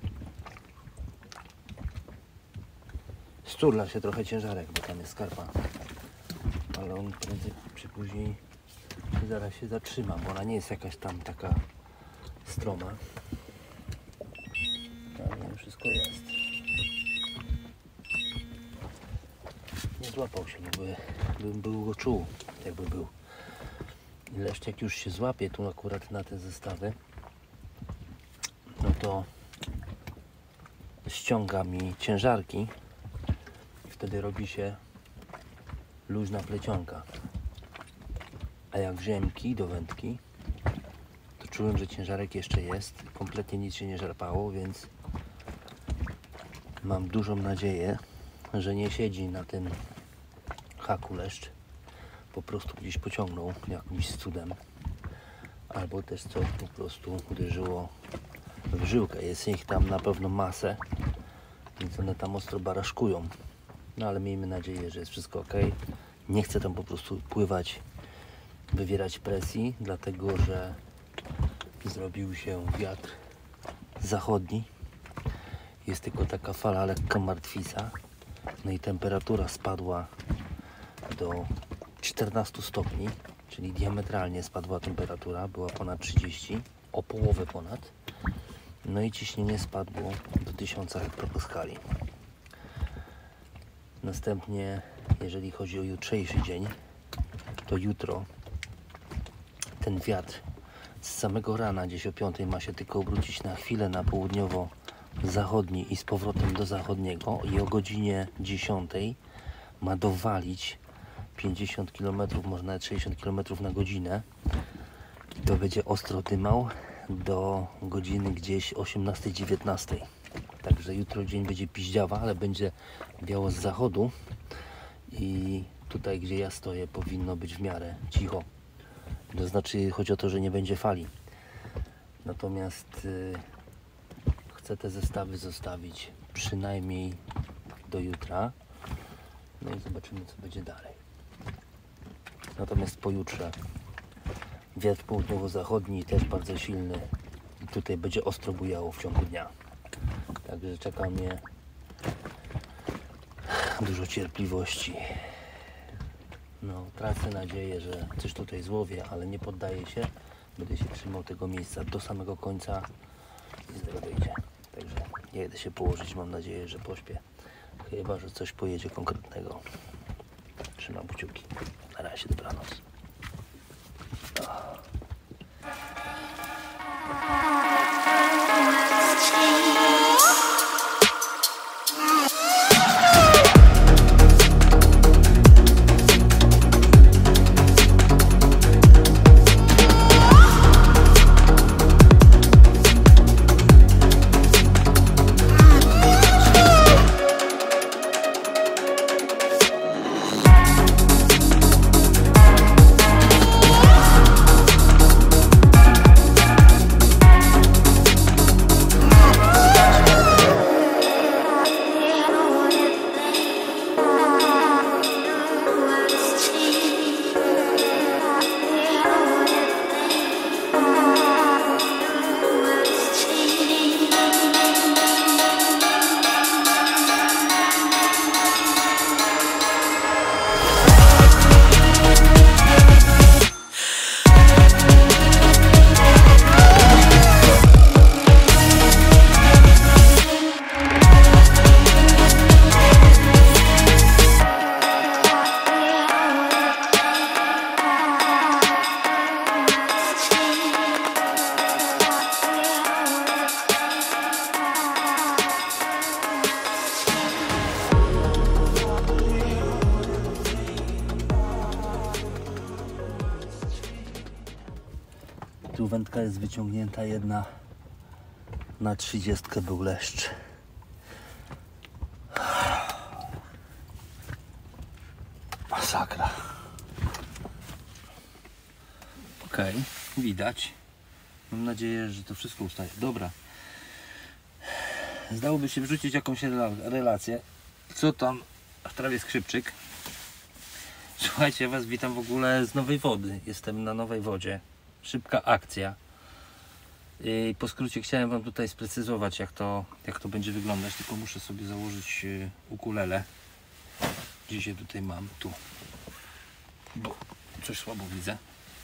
sturla się trochę ciężarek, bo tam jest skarpa, ale on prędzej czy później zaraz się zatrzyma, bo ona nie jest jakaś tam taka stroma. Ale wszystko jest. Nie złapał się, by, bym był go czuł, jakby był. I leszcz jak już się złapie tu akurat na te zestawy, no to ściąga mi ciężarki i wtedy robi się luźna plecionka. A jak wziąłem kij do wędki, to czułem, że ciężarek jeszcze jest. Kompletnie nic się nie żarpało, więc mam dużą nadzieję, że nie siedzi na tym haku leszcz. Po prostu gdzieś pociągnął jakimś cudem. Albo też co po prostu uderzyło w żyłkę. Jest ich tam na pewno masę, więc one tam ostro baraszkują. No ale miejmy nadzieję, że jest wszystko ok. Nie chcę tam po prostu pływać, wywierać presji, dlatego że zrobił się wiatr zachodni. Jest tylko taka fala lekka martwica. No i temperatura spadła do czternastu stopni, czyli diametralnie spadła temperatura, była ponad trzydzieści, o połowę ponad. No i ciśnienie spadło do tysiąca hektopaskali. Następnie, jeżeli chodzi o jutrzejszy dzień, to jutro ten wiatr z samego rana, gdzieś o piątej, ma się tylko obrócić na chwilę na południowo-zachodni i z powrotem do zachodniego i o godzinie dziesiątej ma dowalić pięćdziesiąt kilometrów, może nawet sześćdziesiąt kilometrów na godzinę. I to będzie ostro dymał do godziny gdzieś osiemnastej dziewiętnastej. Także jutro dzień będzie piździawa, ale będzie wiało z zachodu i tutaj, gdzie ja stoję, powinno być w miarę cicho. To znaczy, chodzi o to, że nie będzie fali. Natomiast yy, chcę te zestawy zostawić przynajmniej do jutra. No i zobaczymy, co będzie dalej. Natomiast pojutrze wiatr południowo-zachodni też bardzo silny i tutaj będzie ostro bujało w ciągu dnia. Także czeka mnie dużo cierpliwości. No, tracę nadzieję, że coś tutaj złowię, ale nie poddaję się. Będę się trzymał tego miejsca do samego końca i z tego wyjdzie. Także jedę się położyć, mam nadzieję, że pośpię. Chyba że coś pojedzie konkretnego. Trzymam kciuki. Na razie, dobranoc. Oh. Tu wędka jest wyciągnięta jedna na trzydziestkę, był leszcz. Masakra. Ok, widać. Mam nadzieję, że to wszystko ustaje. Dobra. Zdałoby się wrzucić jakąś relację. Co tam w trawie skrzypczyk? Słuchajcie, ja Was witam w ogóle z Nowej Wody. Jestem na Nowej Wodzie. Szybka akcja. I po skrócie chciałem Wam tutaj sprecyzować, jak to, jak to będzie wyglądać. Tylko muszę sobie założyć ukulele. Gdzieś je tutaj mam. Tu. Bo coś słabo widzę.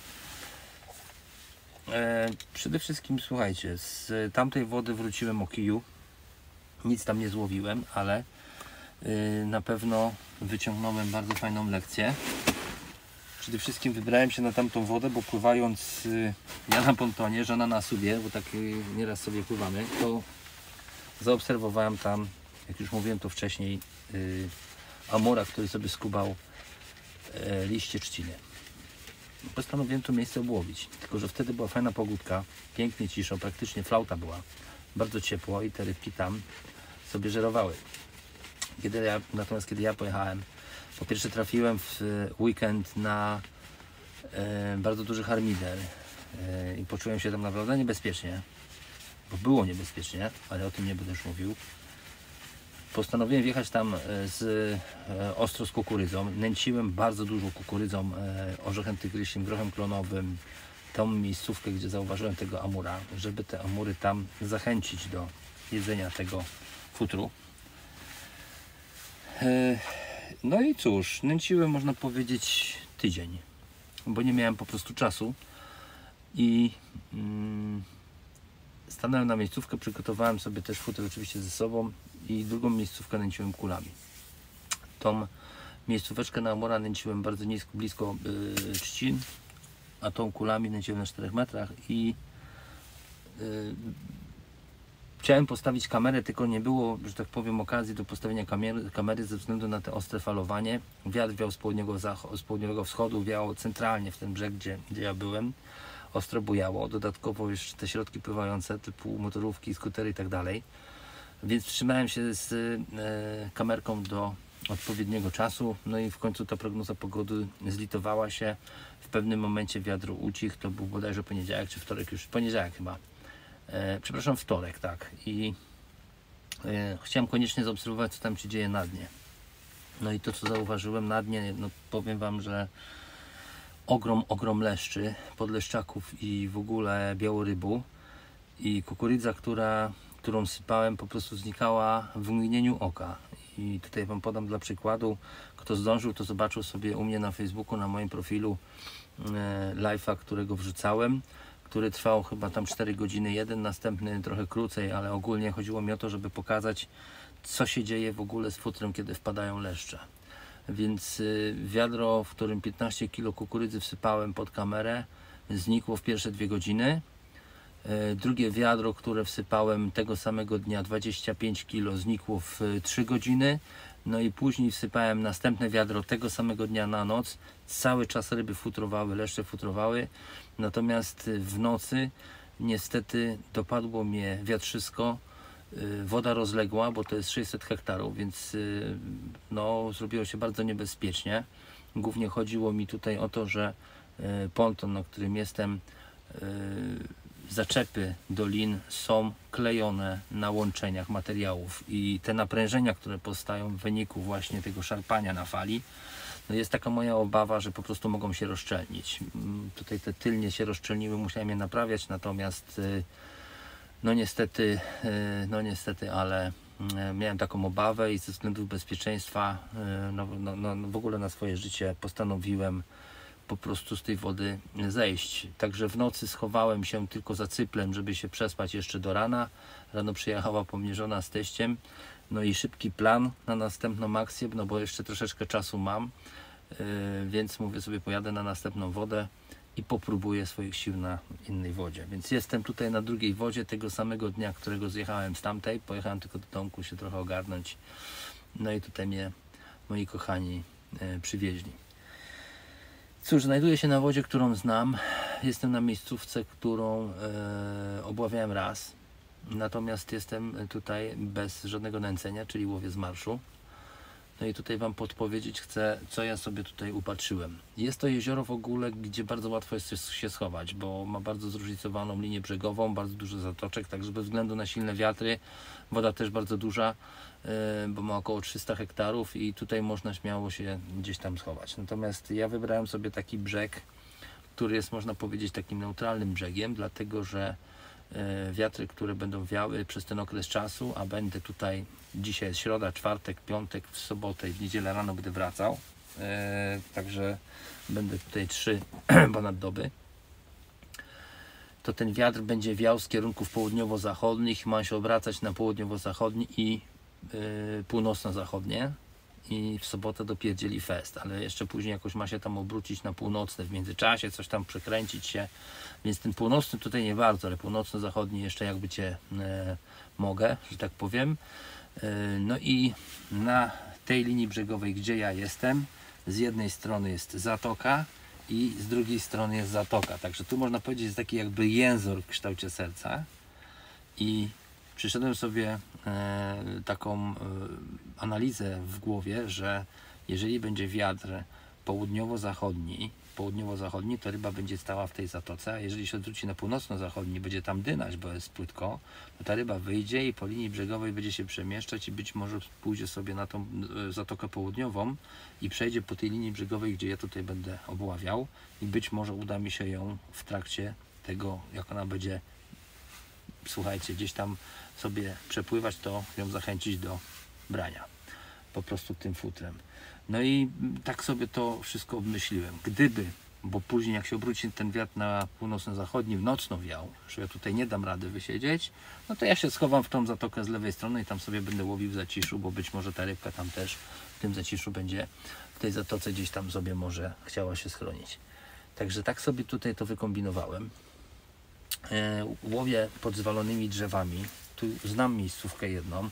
E, przede wszystkim słuchajcie, z tamtej wody wróciłem o kiju. Nic tam nie złowiłem, ale y, na pewno wyciągnąłem bardzo fajną lekcję. Przede wszystkim wybrałem się na tamtą wodę, bo pływając y, ja na pontonie, żona na subie, bo tak y, nieraz sobie pływamy, to zaobserwowałem tam, jak już mówiłem to wcześniej, y, amora, który sobie skubał y, liście trzciny. Postanowiłem to miejsce obłowić, tylko że wtedy była fajna pogódka, pięknie ciszo, praktycznie flauta była, bardzo ciepło i te rybki tam sobie żerowały. Kiedy ja, natomiast kiedy ja pojechałem, po pierwsze trafiłem w weekend na e, bardzo duży harmider e, i poczułem się tam naprawdę niebezpiecznie, bo było niebezpiecznie, ale o tym nie będę już mówił. postanowiłem wjechać tam z e, ostro z kukurydzą. Nęciłem bardzo dużo kukurydzą, e, orzechem tygrysiem, grochem klonowym, tą miejscówkę, gdzie zauważyłem tego amura, żeby te amury tam zachęcić do jedzenia tego futru. E, no i cóż, nęciłem, można powiedzieć, tydzień, bo nie miałem po prostu czasu i mm, stanąłem na miejscówkę, przygotowałem sobie też futer oczywiście ze sobą i drugą miejscówkę nęciłem kulami. Tą miejscóweczkę na amura nęciłem bardzo nisko, blisko yy, trzcin, a tą kulami nęciłem na czterech metrach i yy, chciałem postawić kamerę, tylko nie było, że tak powiem, okazji do postawienia kamery, kamery ze względu na te ostre falowanie. Wiatr wiał z południowego, z południowego wschodu, wiało centralnie w ten brzeg, gdzie, gdzie ja byłem. Ostro bujało, dodatkowo jeszcze te środki pływające typu motorówki, skutery i tak dalej. Więc trzymałem się z e, kamerką do odpowiedniego czasu, no i w końcu ta prognoza pogody zlitowała się. W pewnym momencie wiatr ucichł, to był bodajże poniedziałek czy wtorek, już poniedziałek chyba. E, przepraszam, wtorek, tak. I e, chciałem koniecznie zaobserwować, co tam się dzieje na dnie. No i to, co zauważyłem na dnie, no powiem Wam, że ogrom, ogrom leszczy, podleszczaków i w ogóle białorybu i kukurydza, która, którą sypałem, po prostu znikała w mgnieniu oka. I tutaj Wam podam dla przykładu, kto zdążył, to zobaczył sobie u mnie na Facebooku, na moim profilu e, live'a, którego wrzucałem, który trwał chyba tam cztery godziny, jeden, następny trochę krócej, ale ogólnie chodziło mi o to, żeby pokazać, co się dzieje w ogóle z futrem, kiedy wpadają leszcze. Więc y, wiadro, w którym piętnaście kilo kukurydzy wsypałem pod kamerę, znikło w pierwsze dwie godziny. Y, drugie wiadro, które wsypałem tego samego dnia, dwadzieścia pięć kilo, znikło w y, trzy godziny. No i później wsypałem następne wiadro tego samego dnia na noc. Cały czas ryby futrowały, leszcze futrowały. Natomiast y, w nocy niestety dopadło mnie wiatrzysko. Woda rozległa, bo to jest sześćset hektarów, więc no, zrobiło się bardzo niebezpiecznie. Głównie chodziło mi tutaj o to, że ponton, na którym jestem, zaczepy do lin są klejone na łączeniach materiałów i te naprężenia, które powstają w wyniku właśnie tego szarpania na fali, no jest taka moja obawa, że po prostu mogą się rozszczelnić. Tutaj te tylnie się rozszczelniły, musiałem je naprawiać, natomiast no niestety, no niestety, ale miałem taką obawę i ze względów bezpieczeństwa, no, no, no w ogóle na swoje życie postanowiłem po prostu z tej wody zejść. Także w nocy schowałem się tylko za cyplem, żeby się przespać jeszcze do rana. Rano przyjechała po mnie żona z teściem, no i szybki plan na następną akcję, no bo jeszcze troszeczkę czasu mam, więc mówię sobie, pojadę na następną wodę i popróbuję swoich sił na innej wodzie. Więc jestem tutaj na drugiej wodzie tego samego dnia, którego zjechałem z tamtej. Pojechałem tylko do domku się trochę ogarnąć. No i tutaj mnie moi kochani e, przywieźli. Cóż, znajduję się na wodzie, którą znam. Jestem na miejscówce, którą e, obławiałem raz. Natomiast jestem tutaj bez żadnego nęcenia, czyli łowię z marszu. No i tutaj Wam podpowiedzieć chcę, co ja sobie tutaj upatrzyłem. Jest to jezioro w ogóle, gdzie bardzo łatwo jest się schować, bo ma bardzo zróżnicowaną linię brzegową, bardzo dużo zatoczek, także bez względu na silne wiatry, woda też bardzo duża, bo ma około trzysta hektarów i tutaj można śmiało się gdzieś tam schować. Natomiast ja wybrałem sobie taki brzeg, który jest, można powiedzieć, takim neutralnym brzegiem, dlatego że wiatry, które będą wiały przez ten okres czasu, a będę tutaj, dzisiaj jest środa, czwartek, piątek, w sobotę i w niedzielę rano będę wracał, e, także będę tutaj trzy ponad doby, to ten wiatr będzie wiał z kierunków południowo-zachodnich, ma się obracać na południowo-zachodni i e, północno-zachodnie i w sobotę dopierdzieli fest, ale jeszcze później jakoś ma się tam obrócić na północne w międzyczasie, coś tam przekręcić się, więc ten północny tutaj nie bardzo, ale północno-zachodni jeszcze jakby Cię e, mogę, że tak powiem. E, no i na tej linii brzegowej, gdzie ja jestem, z jednej strony jest zatoka i z drugiej strony jest zatoka, także tu można powiedzieć, jest taki jakby jęzor w kształcie serca i przyszedłem sobie e, taką e, analizę w głowie, że jeżeli będzie wiatr południowo-zachodni, południowo-zachodni, to ryba będzie stała w tej zatoce, a jeżeli się odwróci na północno-zachodni, będzie tam dynać, bo jest płytko, to ta ryba wyjdzie i po linii brzegowej będzie się przemieszczać i być może pójdzie sobie na tą zatokę południową i przejdzie po tej linii brzegowej, gdzie ja tutaj będę obławiał i być może uda mi się ją w trakcie tego, jak ona będzie, słuchajcie, gdzieś tam sobie przepływać, to ją zachęcić do brania po prostu tym futrem. No i tak sobie to wszystko obmyśliłem. Gdyby, bo później jak się obróci ten wiatr na północno-zachodni, w nocno wiał, że ja tutaj nie dam rady wysiedzieć, no to ja się schowam w tą zatokę z lewej strony i tam sobie będę łowił w zaciszu, bo być może ta rybka tam też w tym zaciszu będzie, w tej zatoce gdzieś tam sobie może chciała się schronić. Także tak sobie tutaj to wykombinowałem. E, łowię pod zwalonymi drzewami. Tu znam miejscówkę jedną.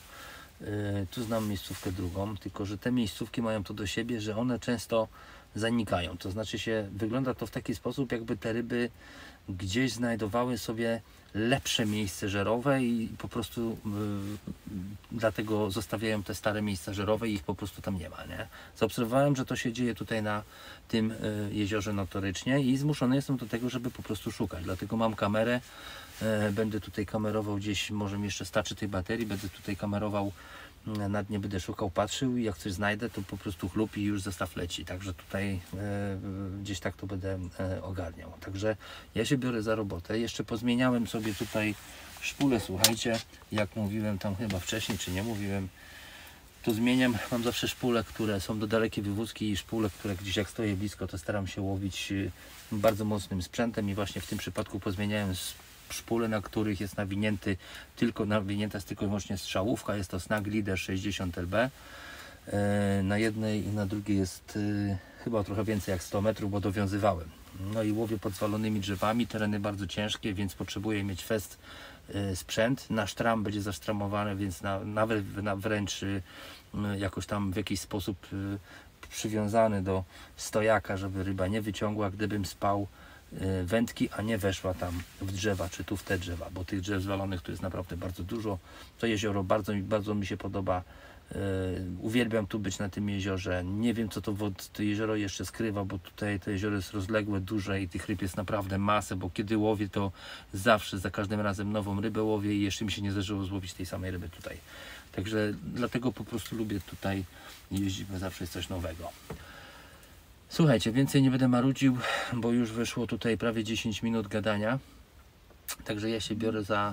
Tu znam miejscówkę drugą, tylko że te miejscówki mają to do siebie, że one często zanikają. To znaczy się, wygląda to w taki sposób, jakby te ryby gdzieś znajdowały sobie lepsze miejsce żerowe i po prostu yy, dlatego zostawiają te stare miejsca żerowe i ich po prostu tam nie ma, nie? Zaobserwowałem, że to się dzieje tutaj na tym yy, jeziorze notorycznie i zmuszony jestem do tego, żeby po prostu szukać. Dlatego mam kamerę, yy, będę tutaj kamerował gdzieś, może mi jeszcze starczy tej baterii, będę tutaj kamerował, yy, na dnie będę szukał, patrzył i jak coś znajdę, to po prostu chlup i już zestaw leci. Także tutaj yy, gdzieś tak to będę yy, ogarniał. Także ja się biorę za robotę. Jeszcze pozmieniałem sobie tutaj szpulę, słuchajcie, jak mówiłem tam chyba wcześniej, czy nie mówiłem, to zmieniam, mam zawsze szpule, które są do dalekiej wywózki i szpule, które gdzieś jak stoję blisko, to staram się łowić bardzo mocnym sprzętem i właśnie w tym przypadku pozmieniałem szpule, na których jest nawinięty tylko, nawinięta jest tylko i wyłącznie strzałówka, jest to Snag Leader sześćdziesiąt L B. Na jednej i na drugiej jest chyba trochę więcej jak sto metrów, bo dowiązywałem. No i łowię pod zwalonymi drzewami, tereny bardzo ciężkie, więc potrzebuję mieć fest sprzęt. Nasz tram będzie zasztramowany, więc na, nawet na wręcz jakoś tam w jakiś sposób przywiązany do stojaka, żeby ryba nie wyciągła, gdybym spał wędki, a nie weszła tam w drzewa, czy tu w te drzewa, bo tych drzew zwalonych tu jest naprawdę bardzo dużo. To jezioro bardzo, bardzo mi się podoba. Yy, uwielbiam tu być na tym jeziorze. Nie wiem, co to, wod, to jezioro jeszcze skrywa, bo tutaj to jezioro jest rozległe, duże i tych ryb jest naprawdę masę, bo kiedy łowię, to zawsze, za każdym razem nową rybę łowię i jeszcze mi się nie zdarzyło złowić tej samej ryby tutaj. Także dlatego po prostu lubię tutaj jeździć, bo zawsze jest coś nowego. Słuchajcie, więcej nie będę marudził, bo już wyszło tutaj prawie dziesięć minut gadania. Także ja się biorę za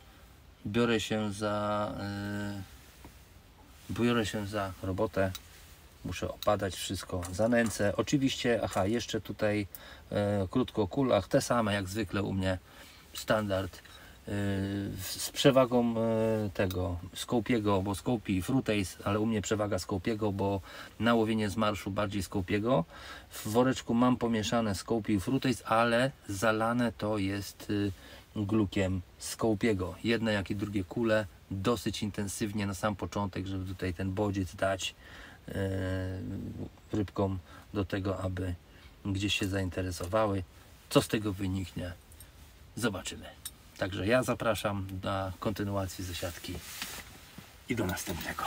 biorę się za yy, biorę się za robotę. Muszę opadać wszystko, zanęcę. Oczywiście, aha, jeszcze tutaj yy, krótko o kulach, te same jak zwykle u mnie, standard. Z przewagą tego Scopiego, bo Scopi Fruteis, ale u mnie przewaga Scopiego, bo na łowienie z marszu bardziej Scopiego. W woreczku mam pomieszane Scopi i Fruteis, ale zalane to jest glukiem Scopiego. Jedne jak i drugie kule, dosyć intensywnie na sam początek, żeby tutaj ten bodziec dać yy, rybkom do tego, aby gdzieś się zainteresowały. Co z tego wyniknie? Zobaczymy. Także ja zapraszam na kontynuację ze siatki i do następnego.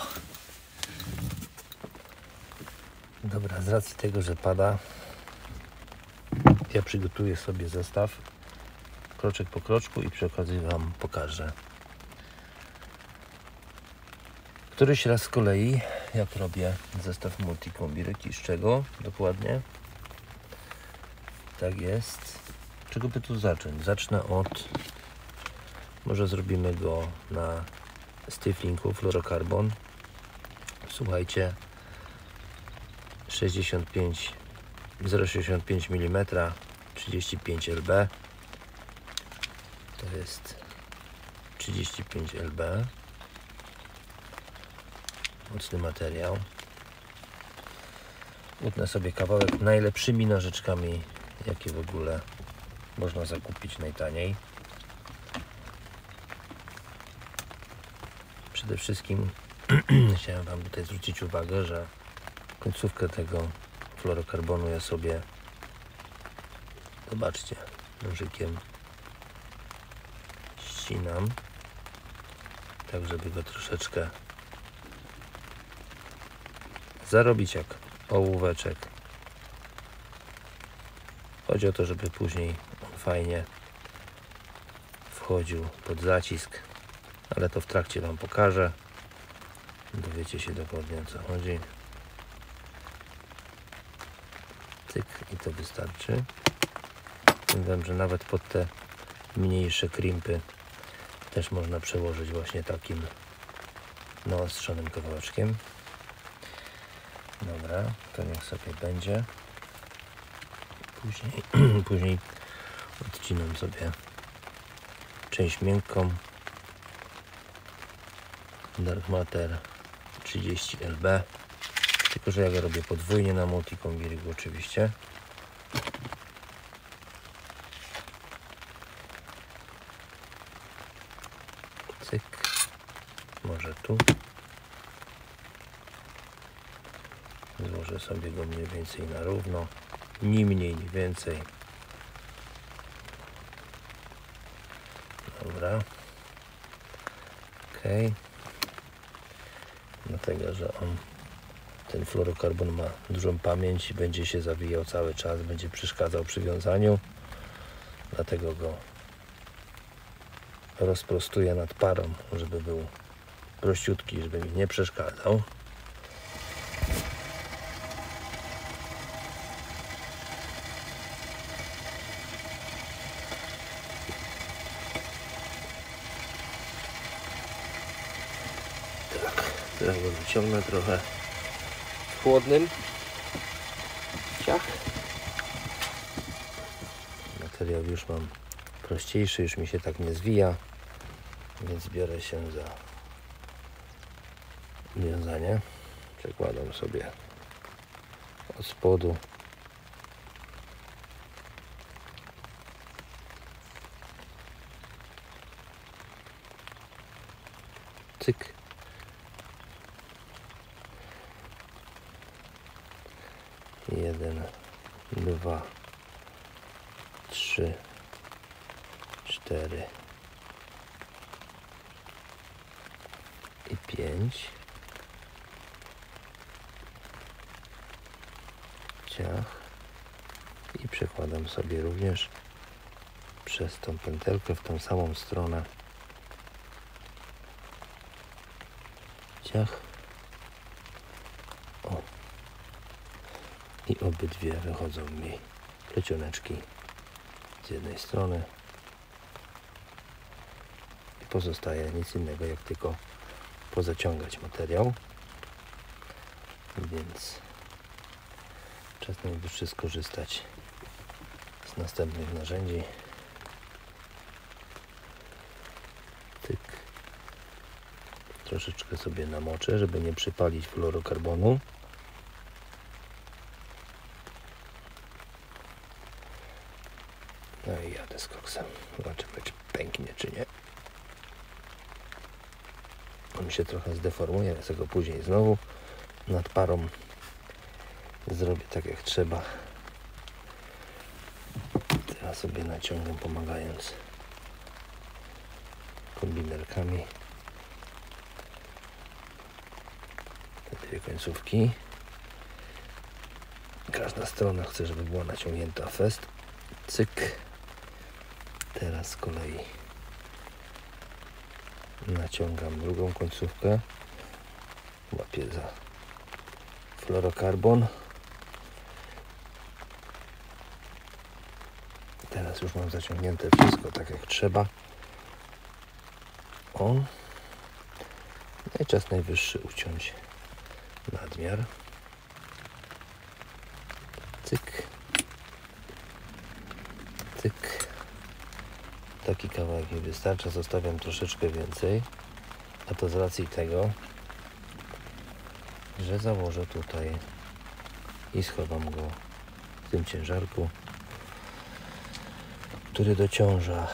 Dobra, z racji tego, że pada, ja przygotuję sobie zestaw kroczek po kroczku i przy okazji Wam pokażę. Któryś raz z kolei, jak robię zestaw multikombi ryki, z czego dokładnie? Tak jest. Czego by tu zacząć? Zacznę od... Może zrobimy go na stiflinku fluorocarbon. Słuchajcie, sześćdziesiąt pięć, zero przecinek sześćdziesiąt pięć milimetrów, trzydzieści pięć L B. To jest trzydzieści pięć L B. Mocny materiał. Utnę sobie kawałek najlepszymi nożyczkami, jakie w ogóle można zakupić najtaniej. Przede wszystkim chciałem Wam tutaj zwrócić uwagę, że końcówkę tego fluorokarbonu ja sobie, zobaczcie, nożykiem ścinam, tak żeby go troszeczkę zarobić jak ołóweczek. Chodzi o to, żeby później on fajnie wchodził pod zacisk, ale to w trakcie Wam pokażę. Dowiecie się dokładnie, o co chodzi. Cyk i to wystarczy. Wiem, że nawet pod te mniejsze krimpy też można przełożyć właśnie takim naostrzonym kawałeczkiem. Dobra, to niech sobie będzie. Później, później odcinam sobie część miękką. Dark Matter trzydzieści L B, tylko że ja go robię podwójnie na multikombirygu oczywiście. Cyk, może tu. Złożę sobie go mniej więcej na równo, ni mniej, ni więcej. Dobra. Ok. Dlatego, że on, ten fluorokarbon ma dużą pamięć i będzie się zawijał cały czas, będzie przeszkadzał przy wiązaniu. Dlatego go rozprostuję nad parą, żeby był prościutki, żeby mi nie przeszkadzał. Teraz go wyciągnę trochę w chłodnym. Ciach. Materiał już mam prościejszy, już mi się tak nie zwija, więc biorę się za wiązanie. Przekładam sobie od spodu. Cyk. Jeden, dwa, trzy, cztery i pięć. Ciach. I przekładam sobie również przez tą pętelkę w tą samą stronę. Ciach. O. I obydwie wychodzą mi plecioneczki z jednej strony i pozostaje nic innego jak tylko pozaciągać materiał, więc czas najwyższy skorzystać z następnych narzędzi. Tyk. Troszeczkę sobie namoczę, żeby nie przypalić fluorokarbonu. No i jadę z koksem. Zobaczymy, czy pęknie, czy nie. On się trochę zdeformuje, więc go później znowu nad parą zrobię tak jak trzeba. Teraz sobie naciągam, pomagając kombinerkami te dwie końcówki. Każda strona chce, żeby była naciągnięta fest. Cyk. Teraz z kolei naciągam drugą końcówkę. Łapię za fluorokarbon. Teraz już mam zaciągnięte wszystko tak jak trzeba. O. No i czas najwyższy uciąć nadmiar. Cyk. Cyk. Taki kawałek mi wystarcza, zostawiam troszeczkę więcej, a to z racji tego, że założę tutaj i schowam go w tym ciężarku, który dociąża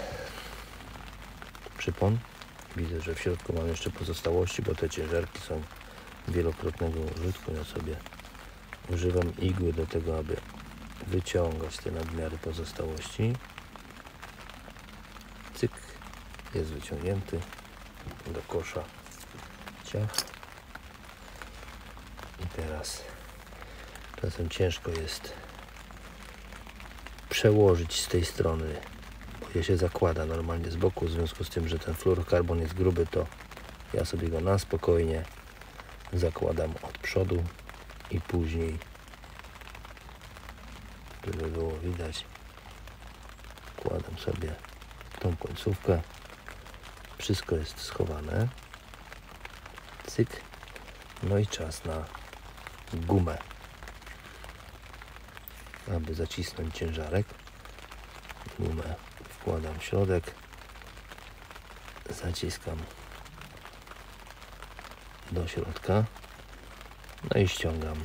przypon. Widzę, że w środku mam jeszcze pozostałości, bo te ciężarki są wielokrotnego użytku. Ja sobie używam igły do tego, aby wyciągać te nadmiary pozostałości. Cyk, jest wyciągnięty do kosza. Ciach. I teraz czasem ciężko jest przełożyć z tej strony, bo je się zakłada normalnie z boku, w związku z tym, że ten fluorokarbon jest gruby, to ja sobie go na spokojnie zakładam od przodu i później, żeby było widać, wkładam sobie tą końcówkę. Wszystko jest schowane. Cyk. No i czas na gumę, aby zacisnąć ciężarek. Gumę wkładam w środek, zaciskam do środka, no i ściągam.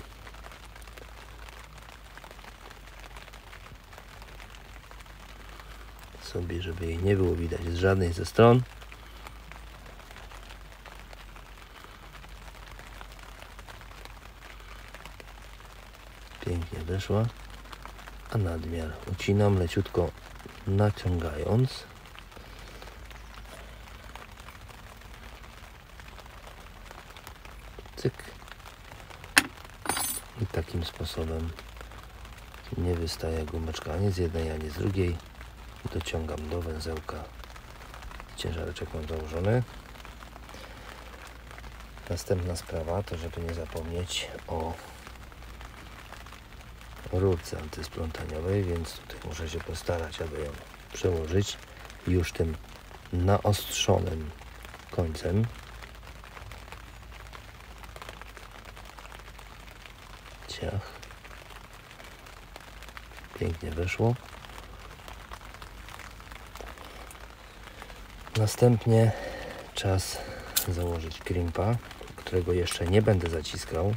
Sobie, żeby jej nie było widać z żadnej ze stron. Pięknie weszła, a nadmiar ucinam, leciutko naciągając. Cyk. I takim sposobem nie wystaje gumeczka ani z jednej, ani z drugiej. Dociągam do węzełka. Ciężareczek mam założony. Następna sprawa to, żeby nie zapomnieć o rurce antysplątaniowej, więc tutaj muszę się postarać, aby ją przełożyć już tym naostrzonym końcem. Ciach. Pięknie wyszło. Następnie czas założyć crimpa, którego jeszcze nie będę zaciskał.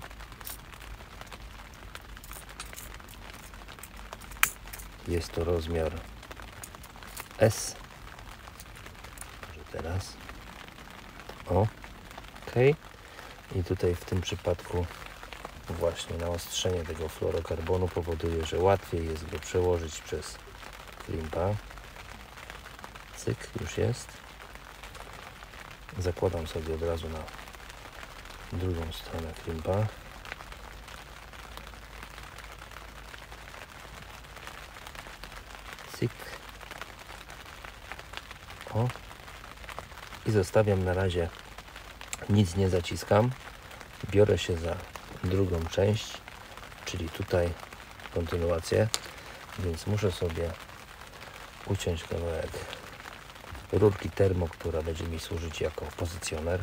Jest to rozmiar S. Może teraz. O, ok. I tutaj w tym przypadku właśnie naostrzenie tego fluorokarbonu powoduje, że łatwiej jest go przełożyć przez crimpa. Cyk, już jest. Zakładam sobie od razu na drugą stronę crimpa. Cyk. O. I zostawiam na razie, nic nie zaciskam. Biorę się za drugą część, czyli tutaj kontynuację, więc muszę sobie uciąć kawałek rurki termo, która będzie mi służyć jako pozycjoner.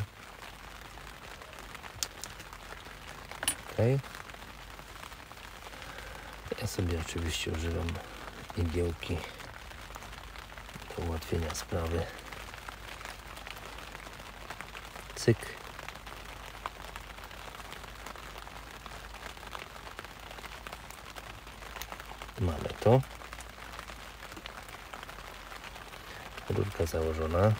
Ok. Ja sobie oczywiście używam igiełki do ułatwienia sprawy. Cyk. Mamy to. Rurka założona.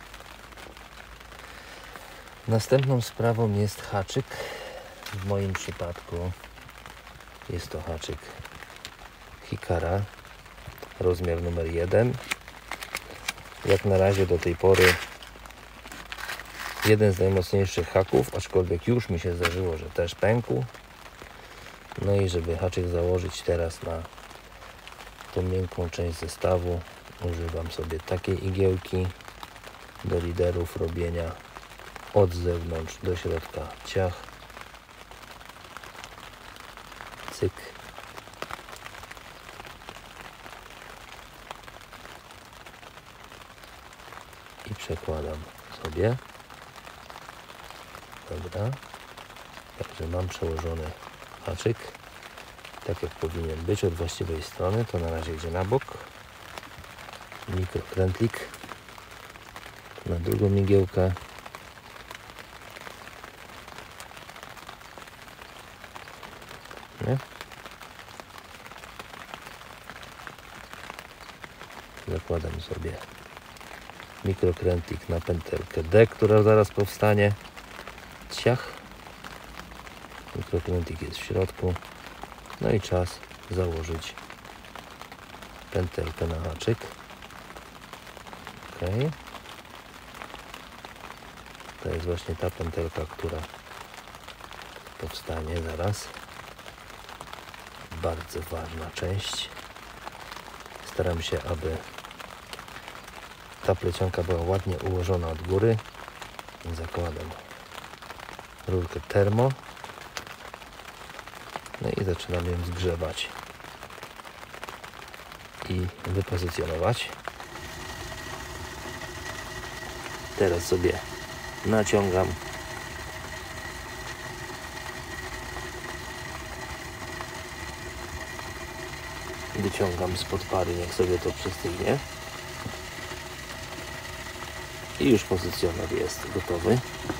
Następną sprawą jest haczyk. W moim przypadku jest to haczyk Hikara, rozmiar numer jeden. Jak na razie do tej pory jeden z najmocniejszych haków, aczkolwiek już mi się zdarzyło, że też pękł. No i żeby haczyk założyć teraz na tą miękką część zestawu, używam sobie takiej igiełki do liderów robienia od zewnątrz do środka ciach. Cyk. I przekładam sobie. Dobra. Także mam przełożony haczyk tak jak powinien być od właściwej strony. To na razie idzie na bok. Mikrokrętlik na drugą migiełkę. Nie? Zakładam sobie mikrokrętlik na pętelkę D, która zaraz powstanie. Ciach. Mikrokrętlik jest w środku. No i czas założyć pętelkę na haczyk. Ok. To jest właśnie ta pętelka, która powstanie zaraz. Bardzo ważna część. Staram się, aby ta plecionka była ładnie ułożona od góry. Zakładam rurkę termo. No i zaczynam ją zgrzewać i wypozycjonować. Teraz sobie naciągam wyciągam spod pary, niech sobie to przystygnie. I już pozycjoner jest gotowy.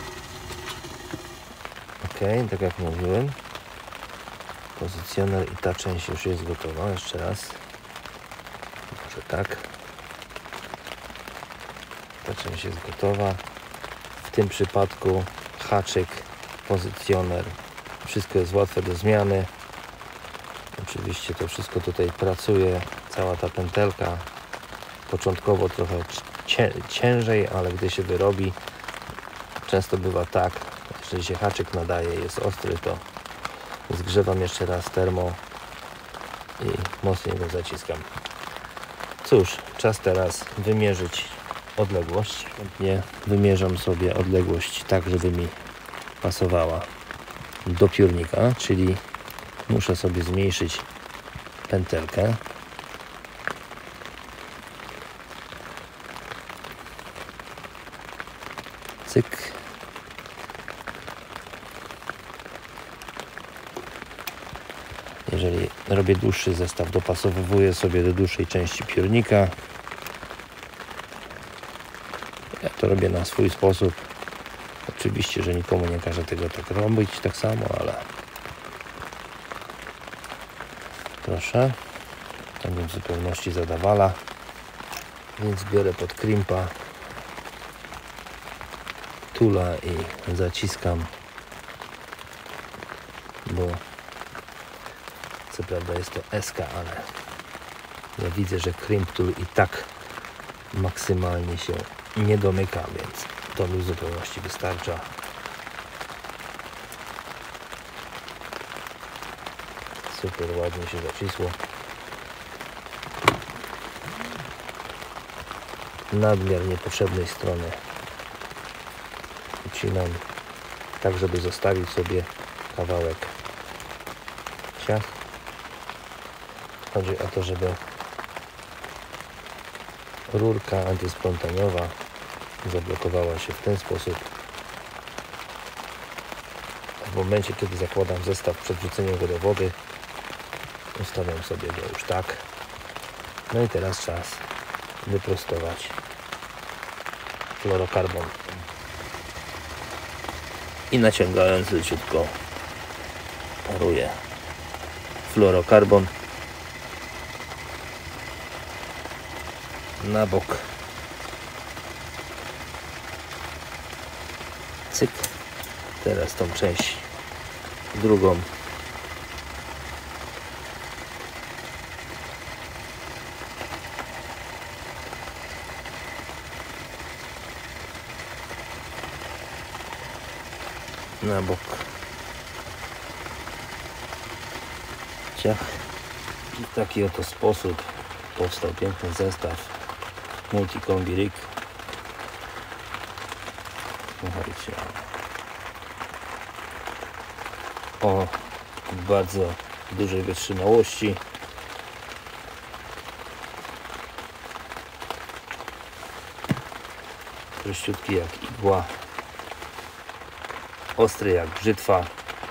Ok, tak jak mówiłem, pozycjoner i ta część już jest gotowa. Jeszcze raz. Może tak. Ta część jest gotowa. W tym przypadku haczyk, pozycjoner, wszystko jest łatwe do zmiany. Oczywiście to wszystko tutaj pracuje, cała ta pętelka. Początkowo trochę cię, ciężej, ale gdy się wyrobi, często bywa tak, jeżeli się haczyk nadaje, jest ostry, to zgrzewam jeszcze raz termo i mocniej go zaciskam. Cóż, czas teraz wymierzyć odległość. Nie wymierzam sobie odległość tak, żeby mi pasowała do piórnika, czyli muszę sobie zmniejszyć pętelkę. Cyk. Jeżeli robię dłuższy zestaw, dopasowuję sobie do dłuższej części piórnika. Ja to robię na swój sposób. Oczywiście, że nikomu nie każę tego tak robić tak samo, ale proszę. Tak bym w zupełności zadawala. Więc biorę pod krimpa tula i zaciskam, bo co prawda jest to S K, ale ja widzę, że crimp tool i tak maksymalnie się nie domyka, więc to mi w zupełności wystarcza. Super ładnie się zacisło. Nadmiar niepotrzebnej strony ucinam, tak żeby zostawić sobie kawałek ciach. Chodzi o to, żeby rurka antysplątaniowa zablokowała się w ten sposób. W momencie, kiedy zakładam zestaw przed wrzuceniem go do wody, ustawiam sobie go już tak. No i teraz czas wyprostować fluorokarbon i naciągając leciutko paruję fluorokarbon na bok. Cyk. Teraz tą część drugą na bok. Ciach. I w taki oto sposób powstał piękny zestaw Multi-Kombi Rig. Słuchajcie, o bardzo dużej wytrzymałości. Prościutki jak igła, ostry jak brzytwa,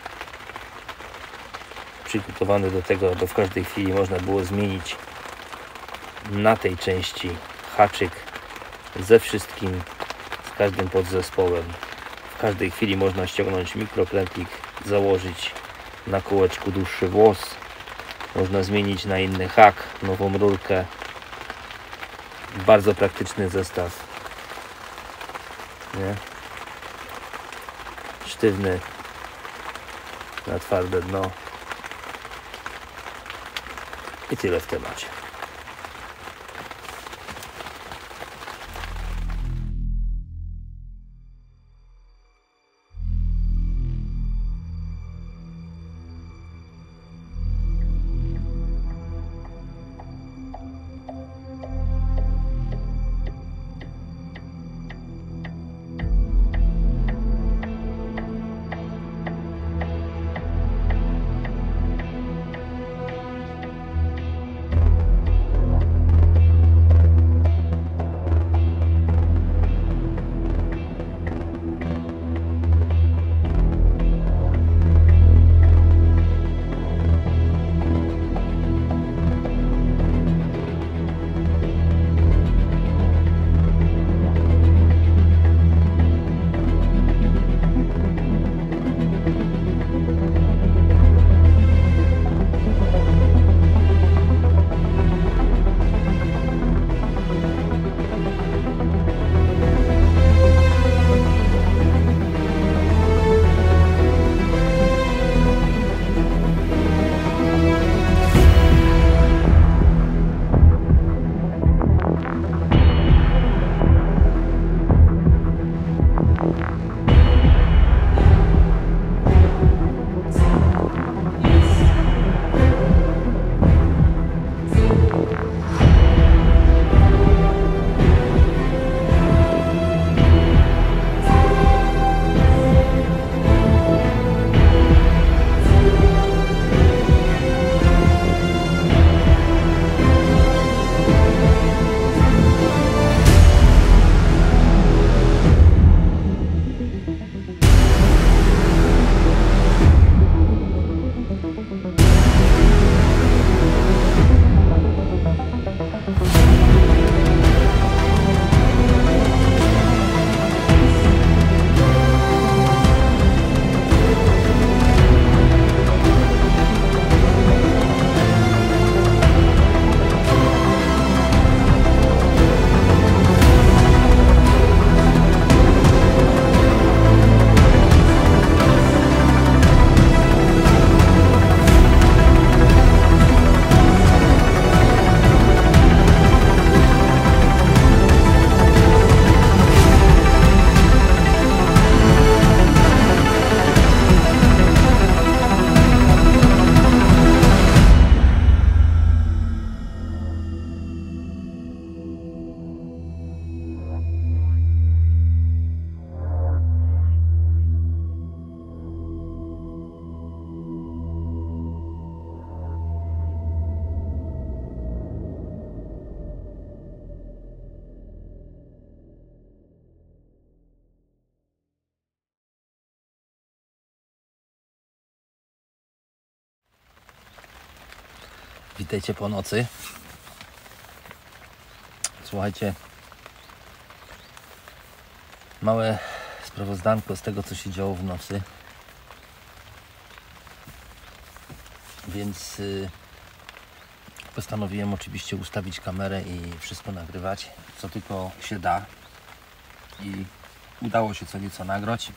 przygotowany do tego, aby w każdej chwili można było zmienić na tej części haczyk ze wszystkim, z każdym podzespołem. W każdej chwili można ściągnąć mikrokrętlik, założyć na kółeczku dłuższy włos, można zmienić na inny hak, nową rurkę. Bardzo praktyczny zestaw, nie? Sztywny na twarde dno i tyle w temacie. Witajcie po nocy. Słuchajcie, małe sprawozdanko z tego, co się działo w nocy. Więc yy, postanowiłem oczywiście ustawić kamerę i wszystko nagrywać, co tylko się da. I udało się co nieco nagrać.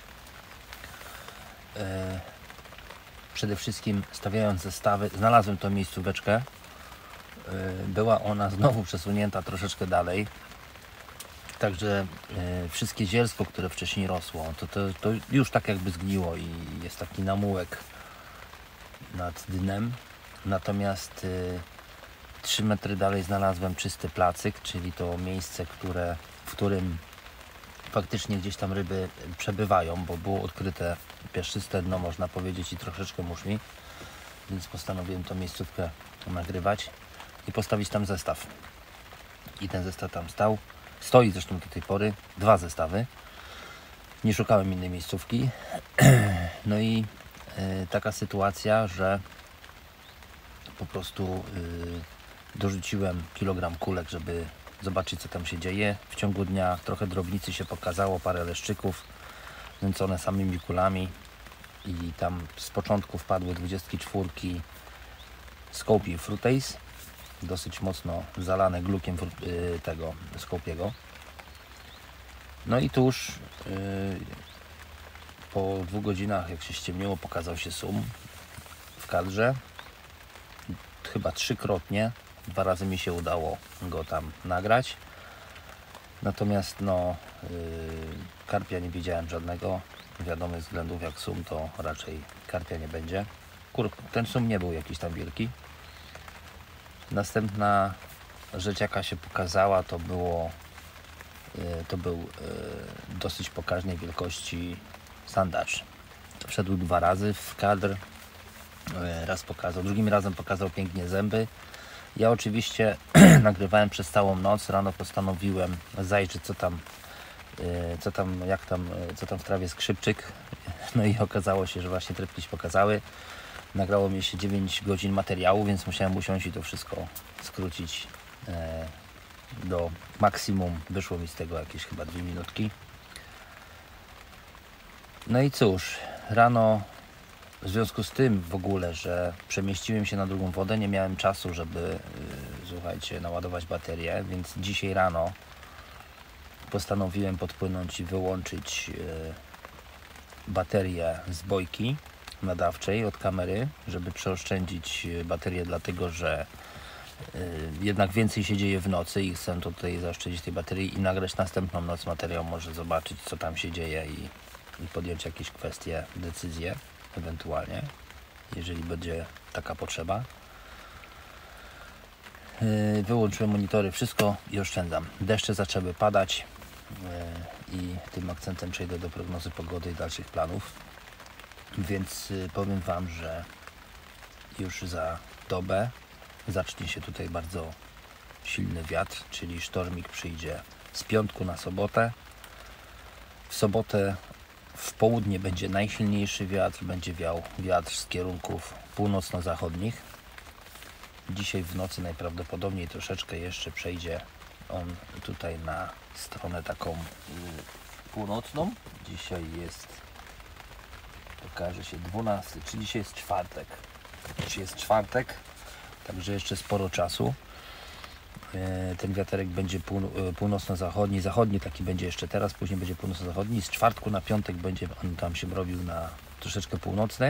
Yy, przede wszystkim stawiając zestawy, znalazłem tą miejscóweczkę. Była ona znowu przesunięta troszeczkę dalej. Także y, wszystkie zielsko, które wcześniej rosło, to, to, to już tak jakby zgniło i jest taki namułek nad dnem. Natomiast y, trzy metry dalej znalazłem czysty placyk, czyli to miejsce, które, w którym faktycznie gdzieś tam ryby przebywają, bo było odkryte piaszczyste dno, można powiedzieć, i troszeczkę muszli. Więc postanowiłem tą miejscówkę nagrywać i postawić tam zestaw. I ten zestaw tam stał. Stoi zresztą do tej pory. Dwa zestawy. Nie szukałem innej miejscówki. No i y, taka sytuacja, że po prostu y, dorzuciłem kilogram kulek, żeby zobaczyć, co tam się dzieje. W ciągu dnia trochę drobnicy się pokazało, parę leszczyków nęcone samymi kulami. I tam z początku wpadły dwudziestki czwórki Scopi Fruitace, dosyć mocno zalane glukiem yy, tego Scopiego. No i tuż yy, po dwóch godzinach, jak się ściemniło, pokazał się sum w kadrze. Chyba trzykrotnie, dwa razy mi się udało go tam nagrać. Natomiast no yy, karpia nie widziałem żadnego. Wiadomych względów, jak sum, to raczej karpia nie będzie. Kur, ten sum nie był jakiś tam wielki. Następna rzecz, jaka się pokazała, to było yy, to był yy, dosyć pokaźnej wielkości sandacz. Wszedł dwa razy w kadr. Yy, raz pokazał, drugim razem pokazał pięknie zęby. Ja oczywiście nagrywałem przez całą noc. Rano postanowiłem zajrzeć, co tam co tam, jak tam, co tam w trawie skrzypczyk. No i okazało się, że właśnie trybki się pokazały. Nagrało mi się dziewięć godzin materiału, więc musiałem usiąść i to wszystko skrócić e, do maksimum. Wyszło mi z tego jakieś chyba dwie minutki. No i cóż, rano w związku z tym w ogóle, że przemieściłem się na drugą wodę, nie miałem czasu, żeby e, słuchajcie, naładować baterię, więc dzisiaj rano postanowiłem podpłynąć i wyłączyć baterię z bojki nadawczej od kamery, żeby przeoszczędzić baterię, dlatego że jednak więcej się dzieje w nocy i chcę tutaj zaoszczędzić tej baterii i nagrać następną noc materiał, może zobaczyć, co tam się dzieje i, i podjąć jakieś kwestie, decyzje ewentualnie, jeżeli będzie taka potrzeba. Wyłączyłem monitory, wszystko i oszczędzam. Deszcze zaczęły padać i tym akcentem przejdę do prognozy pogody i dalszych planów. Więc powiem Wam, że już za dobę zacznie się tutaj bardzo silny wiatr, czyli sztormik przyjdzie z piątku na sobotę. W sobotę w południe będzie najsilniejszy wiatr, będzie wiał wiatr z kierunków północno-zachodnich. Dzisiaj w nocy najprawdopodobniej troszeczkę jeszcze przejdzie on tutaj na stronę taką północną. Dzisiaj jest, pokaże się dwunasty, czyli dzisiaj jest czwartek. Dzisiaj jest czwartek, także jeszcze sporo czasu. Ten wiaterek będzie pół, północno-zachodni, zachodni taki będzie jeszcze teraz, później będzie północno-zachodni. Z czwartku na piątek będzie on tam się robił na troszeczkę północny.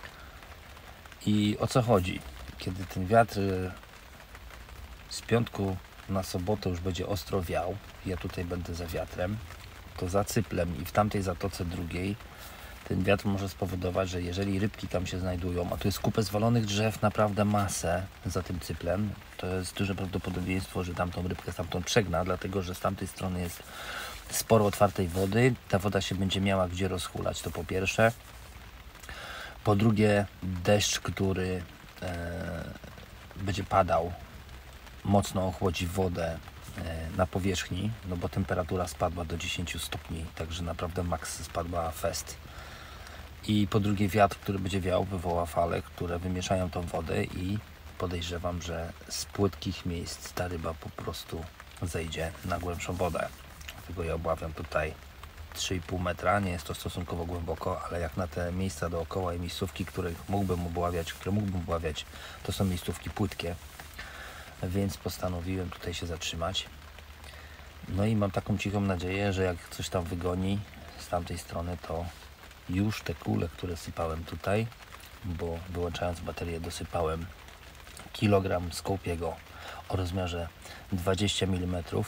I o co chodzi? Kiedy ten wiatr z piątku na sobotę już będzie ostro wiał, ja tutaj będę za wiatrem, to za cyplem i w tamtej zatoce drugiej ten wiatr może spowodować, że jeżeli rybki tam się znajdują, a tu jest kupę zwalonych drzew, naprawdę masę za tym cyplem, to jest duże prawdopodobieństwo, że tamtą rybkę stamtąd przegna, dlatego że z tamtej strony jest sporo otwartej wody, ta woda się będzie miała gdzie rozchulać, to po pierwsze. Po drugie, deszcz, który e, będzie padał, mocno ochłodzi wodę e, na powierzchni, no bo temperatura spadła do dziesięciu stopni, także naprawdę maks spadła fest. I po drugie, wiatr, który będzie wiał, wywoła fale, które wymieszają tą wodę i podejrzewam, że z płytkich miejsc ta ryba po prostu zejdzie na głębszą wodę. Dlatego ja obawiam tutaj trzy i pół metra, nie jest to stosunkowo głęboko, ale jak na te miejsca dookoła i miejscówki, których mógłbym obławiać, które mógłbym obławiać, to są miejscówki płytkie, więc postanowiłem tutaj się zatrzymać. No i mam taką cichą nadzieję, że jak coś tam wygoni z tamtej strony, to już te kule, które sypałem tutaj, bo wyłączając baterię dosypałem kilogram skołpiego o rozmiarze dwadzieścia milimetrów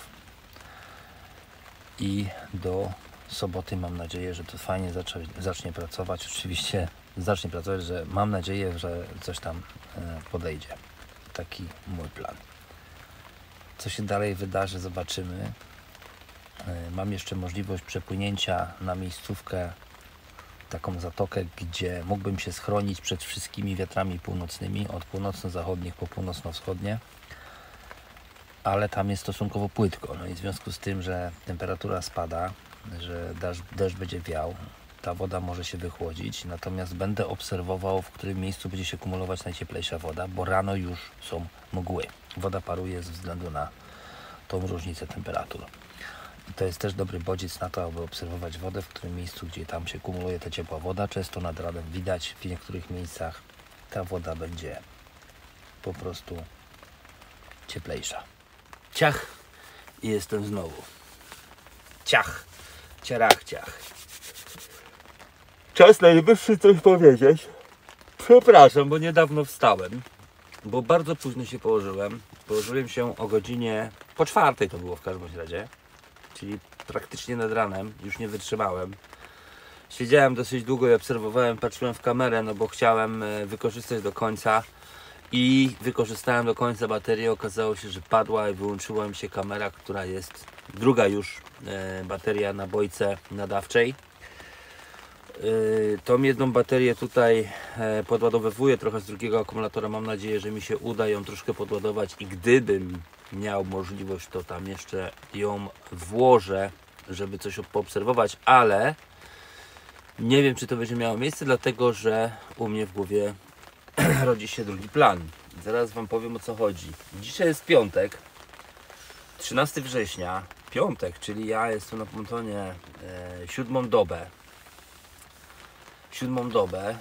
i do soboty mam nadzieję, że to fajnie zacznie, zacznie pracować. Oczywiście zacznie pracować, że mam nadzieję, że coś tam podejdzie. Taki mój plan. Co się dalej wydarzy, zobaczymy. Mam jeszcze możliwość przepłynięcia na miejscówkę, taką zatokę, gdzie mógłbym się schronić przed wszystkimi wiatrami północnymi, od północno-zachodnich po północno-wschodnie, ale tam jest stosunkowo płytko. No i w związku z tym, że temperatura spada, że deszcz, deszcz będzie wiał, ta woda może się wychłodzić, natomiast będę obserwował, w którym miejscu będzie się kumulować najcieplejsza woda, bo rano już są mgły. Woda paruje ze względu na tą różnicę temperatur. I to jest też dobry bodziec na to, aby obserwować wodę, w którym miejscu, gdzie tam się kumuluje ta ciepła woda. Często nad ranem widać, w niektórych miejscach ta woda będzie po prostu cieplejsza. Ciach i jestem znowu. Ciach, ciarach, ciach. Czas najwyższy coś powiedzieć. Przepraszam, bo niedawno wstałem, bo bardzo późno się położyłem. Położyłem się o godzinie po czwartej, to było w każdym razie, czyli praktycznie nad ranem, już nie wytrzymałem. Siedziałem dosyć długo i obserwowałem, patrzyłem w kamerę, no bo chciałem wykorzystać do końca i wykorzystałem do końca baterię. Okazało się, że padła i wyłączyła mi się kamera, która jest druga już e, bateria na bojce nadawczej. E, tą jedną baterię tutaj e, podładowywuję trochę z drugiego akumulatora. Mam nadzieję, że mi się uda ją troszkę podładować i gdybym miał możliwość, to tam jeszcze ją włożę, żeby coś poobserwować, ale nie wiem, czy to będzie miało miejsce, dlatego że u mnie w głowie rodzi się drugi plan. Zaraz Wam powiem, o co chodzi. Dzisiaj jest piątek, trzynastego września, piątek, czyli ja jestem na pontonie e, siódmą dobę. Siódmą dobę. E,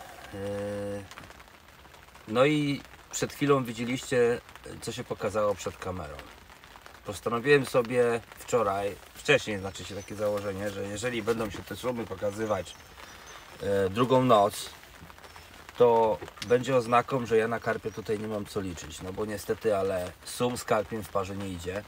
no i przed chwilą widzieliście, co się pokazało przed kamerą. Postanowiłem sobie wczoraj, wcześniej znaczy się takie założenie, że jeżeli będą się te szumy pokazywać e, drugą noc, to będzie oznaką, że ja na karpie tutaj nie mam co liczyć. No bo niestety, ale sum z karpiem w parze nie idzie.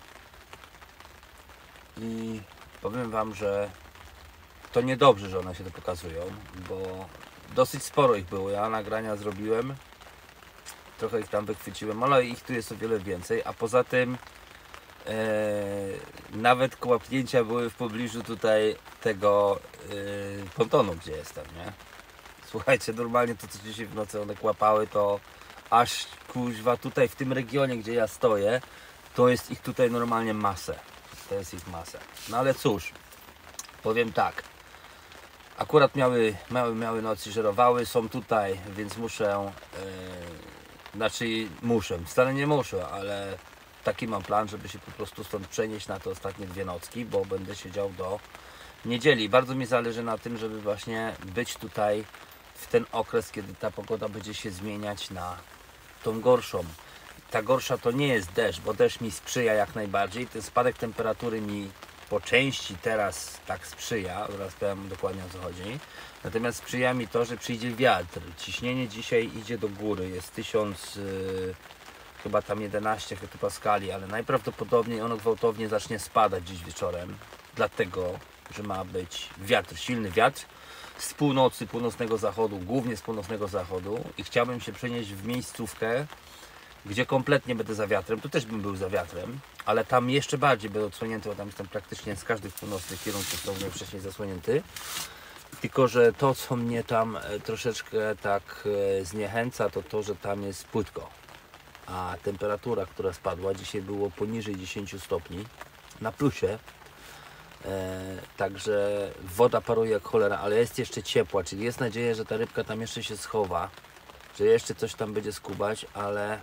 I powiem Wam, że to niedobrze, że one się to pokazują, bo dosyć sporo ich było. Ja nagrania zrobiłem, trochę ich tam wychwyciłem, ale ich tu jest o wiele więcej, a poza tym e, nawet kłapnięcia były w pobliżu tutaj tego e, pontonu, gdzie jestem, nie? Słuchajcie, normalnie to, co dzisiaj w nocy one kłapały, to aż kuźwa tutaj w tym regionie, gdzie ja stoję, to jest ich tutaj normalnie masę. To jest ich masę. No ale cóż, powiem tak. Akurat miały, miały, miały nocy, żerowały, są tutaj, więc muszę, yy, znaczy muszę, wcale nie muszę, ale taki mam plan, żeby się po prostu stąd przenieść na te ostatnie dwie nocki, bo będę siedział do niedzieli. Bardzo mi zależy na tym, żeby właśnie być tutaj w ten okres, kiedy ta pogoda będzie się zmieniać na tą gorszą. Ta gorsza to nie jest deszcz, bo deszcz mi sprzyja jak najbardziej. Ten spadek temperatury mi po części teraz tak sprzyja, zaraz powiem dokładnie, o co chodzi. Natomiast sprzyja mi to, że przyjdzie wiatr. Ciśnienie dzisiaj idzie do góry, jest tysiąc, yy, chyba tam jedenaście hektopaskali, ale najprawdopodobniej ono gwałtownie zacznie spadać dziś wieczorem, dlatego, że ma być wiatr, silny wiatr z północy, północnego zachodu, głównie z północnego zachodu, i chciałbym się przenieść w miejscówkę, gdzie kompletnie będę za wiatrem. Tu też bym był za wiatrem, ale tam jeszcze bardziej będę odsłonięty, bo tam jestem praktycznie z każdych północnych kierunków są wcześniej zasłonięty. Tylko że to, co mnie tam troszeczkę tak zniechęca, to to, że tam jest płytko. A temperatura, która spadła, dzisiaj było poniżej dziesięciu stopni na plusie. E, także woda paruje jak cholera, ale jest jeszcze ciepła, czyli jest nadzieja, że ta rybka tam jeszcze się schowa, że jeszcze coś tam będzie skubać, ale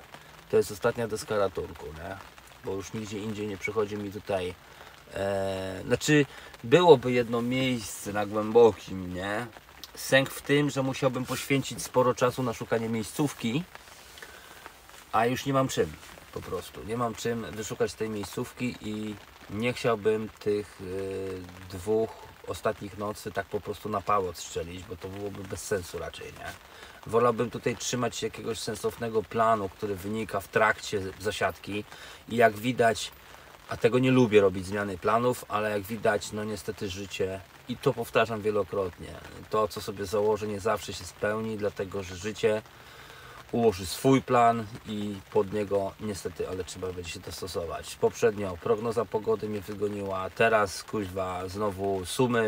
To jest ostatnia deska ratunku, nie? Bo już nigdzie indziej nie przychodzi mi tutaj. E, znaczy, byłoby jedno miejsce na głębokim, nie? Sęk w tym, że musiałbym poświęcić sporo czasu na szukanie miejscówki, a już nie mam czym, po prostu. Nie mam czym wyszukać tej miejscówki i nie chciałbym tych y, dwóch ostatnich nocy tak po prostu na pałę odstrzelić, bo to byłoby bez sensu raczej, nie? Wolałbym tutaj trzymać się jakiegoś sensownego planu, który wynika w trakcie zasiadki i jak widać, a tego nie lubię robić zmiany planów, ale jak widać, no niestety życie, i to powtarzam wielokrotnie, to co sobie założę nie zawsze się spełni, dlatego że życie ułoży swój plan i pod niego niestety, ale trzeba będzie się dostosować. Poprzednio prognoza pogody mnie wygoniła, teraz kuźwa znowu sumy.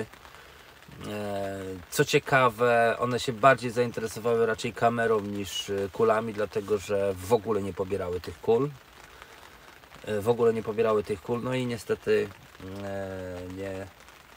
Co ciekawe, one się bardziej zainteresowały raczej kamerą niż kulami, dlatego że w ogóle nie pobierały tych kul. W ogóle nie pobierały tych kul, no i niestety nie,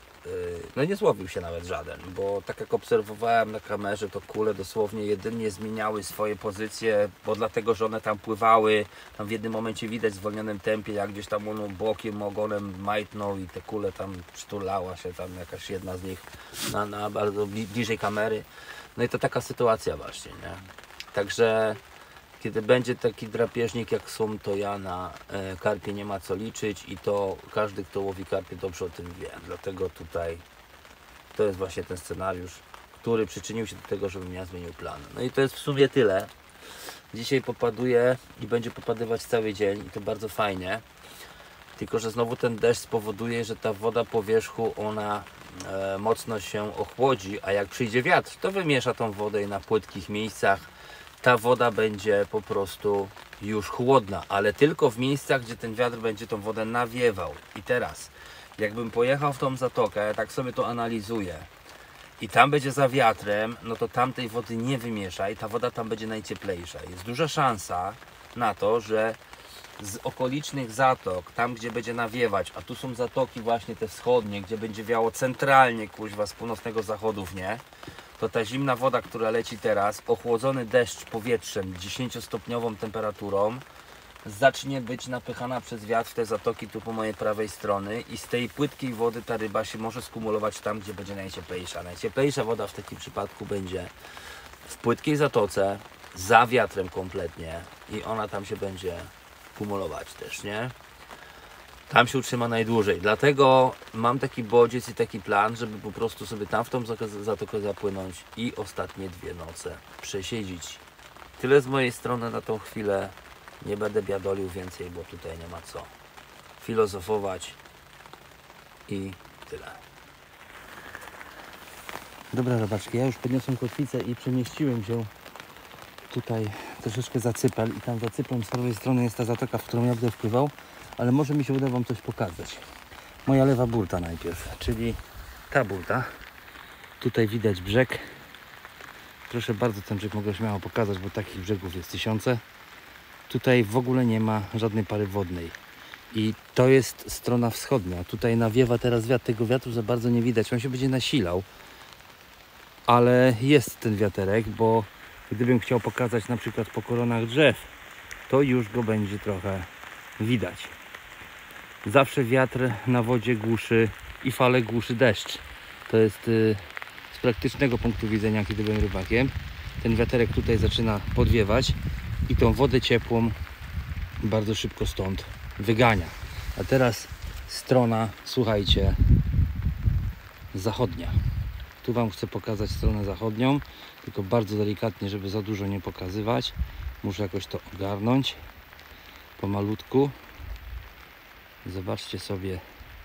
no nie złowił się nawet żaden, bo tak jak obserwowałem na kamerze, to kule dosłownie jedynie zmieniały swoje pozycje, bo dlatego, że one tam pływały, tam w jednym momencie widać w zwolnionym tempie, jak gdzieś tam ono bokiem, ogonem majtnął i te kule tam przytulała się, tam jakaś jedna z nich na, na bardzo bliżej kamery. No i to taka sytuacja właśnie, nie? Także kiedy będzie taki drapieżnik jak sum, to ja na e, karpie nie ma co liczyć i to każdy, kto łowi karpie, dobrze o tym wie. Dlatego tutaj to jest właśnie ten scenariusz, który przyczynił się do tego, żebym ja zmienił plan. No i to jest w sumie tyle. Dzisiaj popaduje i będzie popadywać cały dzień i to bardzo fajnie. Tylko że znowu ten deszcz spowoduje, że ta woda po wierzchu, ona e, mocno się ochłodzi, a jak przyjdzie wiatr, to wymiesza tą wodę i na płytkich miejscach ta woda będzie po prostu już chłodna, ale tylko w miejscach, gdzie ten wiatr będzie tą wodę nawiewał. I teraz, jakbym pojechał w tą zatokę, ja tak sobie to analizuję, i tam będzie za wiatrem, no to tam tej wody nie wymiesza i ta woda tam będzie najcieplejsza. Jest duża szansa na to, że z okolicznych zatok, tam gdzie będzie nawiewać, a tu są zatoki właśnie te wschodnie, gdzie będzie wiało centralnie, kuźwa, z północnego zachodu, nie? To ta zimna woda, która leci teraz, ochłodzony deszcz powietrzem, dziesięciostopniową temperaturą, zacznie być napychana przez wiatr w te zatoki tu po mojej prawej strony i z tej płytkiej wody ta ryba się może skumulować tam, gdzie będzie najcieplejsza. Najcieplejsza woda w takim przypadku będzie w płytkiej zatoce, za wiatrem kompletnie i ona tam się będzie kumulować też, nie? Tam się utrzyma najdłużej, dlatego mam taki bodziec i taki plan, żeby po prostu sobie tam w tą zatokę zapłynąć i ostatnie dwie noce przesiedzieć. Tyle z mojej strony na tą chwilę. Nie będę biadolił więcej, bo tutaj nie ma co filozofować i tyle. Dobra robaczki, ja już podniosłem kotwicę i przemieściłem się tutaj troszeczkę za cypel i tam za cyplem z prawej strony jest ta zatoka, w którą ja będę wpływał, ale może mi się uda Wam coś pokazać. Moja lewa burta najpierw, czyli ta burta. Tutaj widać brzeg. Proszę bardzo, ten brzeg mogę śmiało pokazać, bo takich brzegów jest tysiące. Tutaj w ogóle nie ma żadnej pary wodnej. I to jest strona wschodnia. Tutaj nawiewa teraz wiatr, tego wiatru za bardzo nie widać. On się będzie nasilał. Ale jest ten wiaterek, bo gdybym chciał pokazać na przykład po koronach drzew, to już go będzie trochę widać. Zawsze wiatr na wodzie głuszy i fale głuszy deszcz. To jest yy, z praktycznego punktu widzenia, kiedy byłem rybakiem. Ten wiaterek tutaj zaczyna podwiewać i tą wodę ciepłą bardzo szybko stąd wygania. A teraz strona, słuchajcie, zachodnia. Tu Wam chcę pokazać stronę zachodnią, tylko bardzo delikatnie, żeby za dużo nie pokazywać. Muszę jakoś to ogarnąć pomalutku. Zobaczcie sobie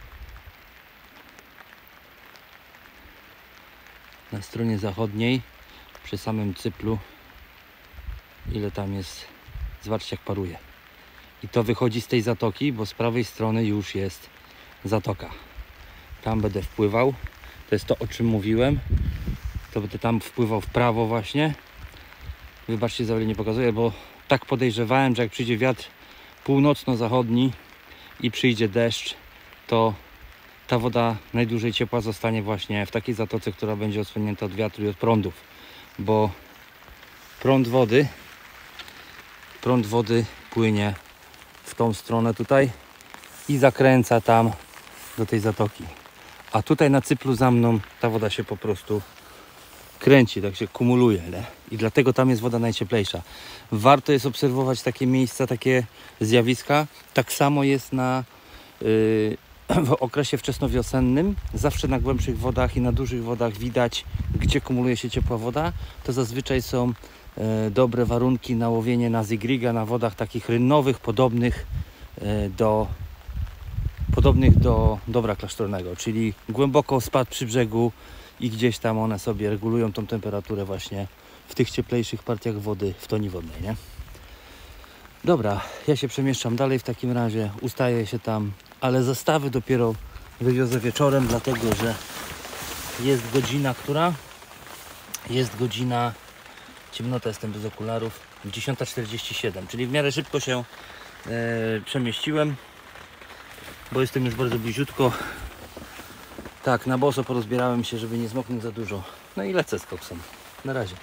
na stronie zachodniej, przy samym cyplu, ile tam jest. Zobaczcie, jak paruje. I to wychodzi z tej zatoki, bo z prawej strony już jest zatoka. Tam będę wpływał. To jest to, o czym mówiłem. To będę tam wpływał w prawo właśnie. Wybaczcie, za wiele nie pokazuję, bo tak podejrzewałem, że jak przyjdzie wiatr północno-zachodni i przyjdzie deszcz, to ta woda najdłużej ciepła zostanie właśnie w takiej zatoce, która będzie odsłonięta od wiatru i od prądów. Bo prąd wody, prąd wody płynie w tą stronę tutaj i zakręca tam do tej zatoki. A tutaj na cyplu za mną ta woda się po prostu kręci, tak się kumuluje, nie? I dlatego tam jest woda najcieplejsza. Warto jest obserwować takie miejsca, takie zjawiska. Tak samo jest na yy, w okresie wczesnowiosennym. Zawsze na głębszych wodach i na dużych wodach widać, gdzie kumuluje się ciepła woda. To zazwyczaj są yy, dobre warunki na łowienie na zygriga, na wodach takich rynnowych, podobnych yy, do podobnych do dobra klasztornego, czyli głęboko spad przy brzegu i gdzieś tam one sobie regulują tą temperaturę właśnie w tych cieplejszych partiach wody w toni wodnej, nie? Dobra, ja się przemieszczam dalej w takim razie, ustaję się tam, ale zestawy dopiero wywiozę wieczorem, dlatego że jest godzina, która? Jest godzina, ciemnota, jestem bez okularów, dziesiąta czterdzieści siedem, czyli w miarę szybko się e, przemieściłem, bo jestem już bardzo bliziutko. Tak, na boso porozbierałem się, żeby nie zmoknąć za dużo. No i lecę z koksem. Na razie.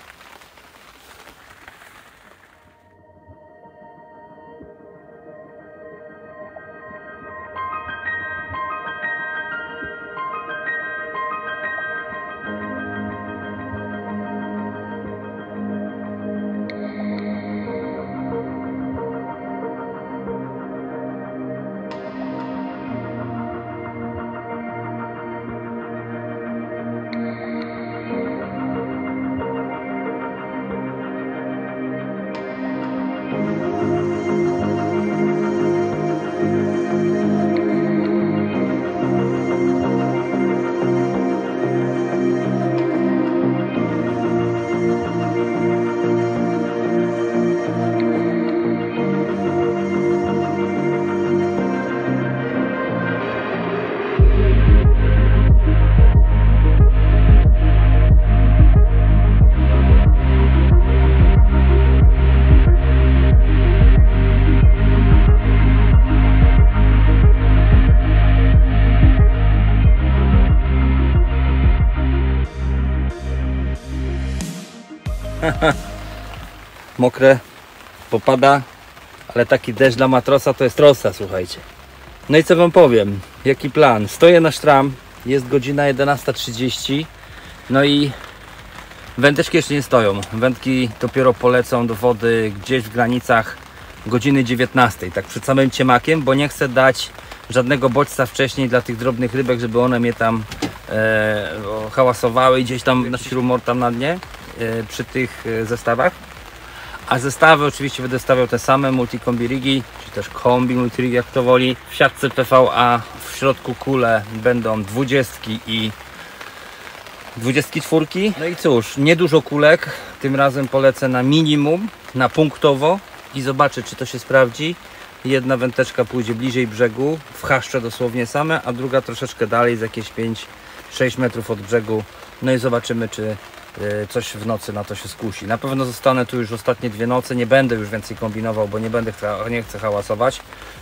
Mokre, popada, ale taki deszcz dla matrosa to jest rosa, słuchajcie. No i co wam powiem, jaki plan? Stoję na sztram, jest godzina jedenasta trzydzieści, no i wędeczki jeszcze nie stoją. Wędki dopiero polecą do wody gdzieś w granicach godziny dziewiętnastej, tak przed samym ciemakiem, bo nie chcę dać żadnego bodźca wcześniej dla tych drobnych rybek, żeby one mnie tam e, hałasowały i gdzieś tam na śrumor tam na dnie e, przy tych e, zestawach. A zestawy oczywiście będę stawiał te same multi-kombi rigi, czy też kombi multi-rig, jak to woli. W siatce P V A w środku kule będą dwudziestki i dwudziestki czwórki. No i cóż, niedużo kulek, tym razem polecę na minimum, na punktowo i zobaczę, czy to się sprawdzi. Jedna wędeczka pójdzie bliżej brzegu, w chaszcze dosłownie same, a druga troszeczkę dalej, z jakieś pięć sześć metrów od brzegu. No i zobaczymy, czy coś w nocy na to się skusi. Na pewno zostanę tu już ostatnie dwie noce, nie będę już więcej kombinował, bo nie będę nie chcę hałasować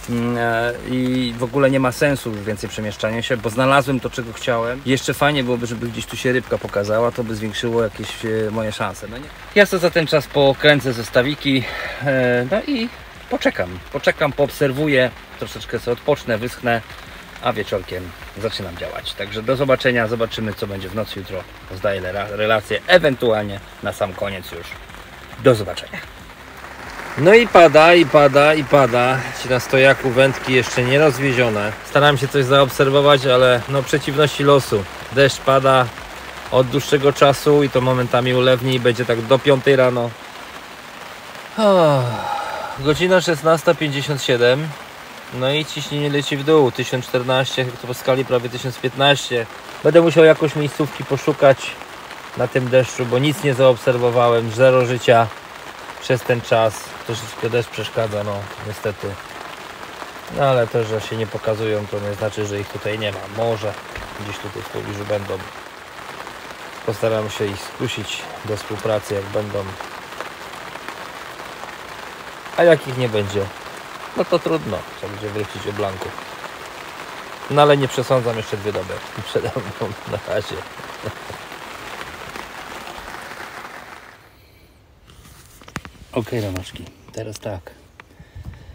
i w ogóle nie ma sensu już więcej przemieszczania się, bo znalazłem to, czego chciałem. Jeszcze fajnie byłoby, żeby gdzieś tu się rybka pokazała, to by zwiększyło jakieś moje szanse. No nie? Ja sobie za ten czas pokręcę zestawiki, no i poczekam, poczekam, poobserwuję, troszeczkę sobie odpocznę, wyschnę, a wieczorkiem zaczynam działać. Także do zobaczenia, zobaczymy, co będzie w nocy jutro. Zdaję relację, ewentualnie na sam koniec już. Do zobaczenia. No i pada, i pada, i pada. Ci na stojaku wędki jeszcze nie rozwiezione. Staram się coś zaobserwować, ale no przeciwności losu. Deszcz pada od dłuższego czasu i to momentami ulewni i będzie tak do piątej rano. Oh, godzina szesnasta pięćdziesiąt siedem. No i ciśnienie leci w dół, tysiąc czternaście hektopaskali, prawie tysiąc piętnaście. Będę musiał jakoś miejscówki poszukać na tym deszczu, bo nic nie zaobserwowałem, zero życia przez ten czas. Troszeczkę deszcz przeszkadza, no niestety. No ale to, że się nie pokazują, to nie znaczy, że ich tutaj nie ma. Może gdzieś tutaj w pobliżu będą. Postaram się ich skusić do współpracy, jak będą. A jak ich nie będzie, no to trudno, trzeba będzie wrócić o blanku. No ale nie przesądzam, jeszcze dwie doby przede mną na razie. Ok, ramaczki, teraz tak.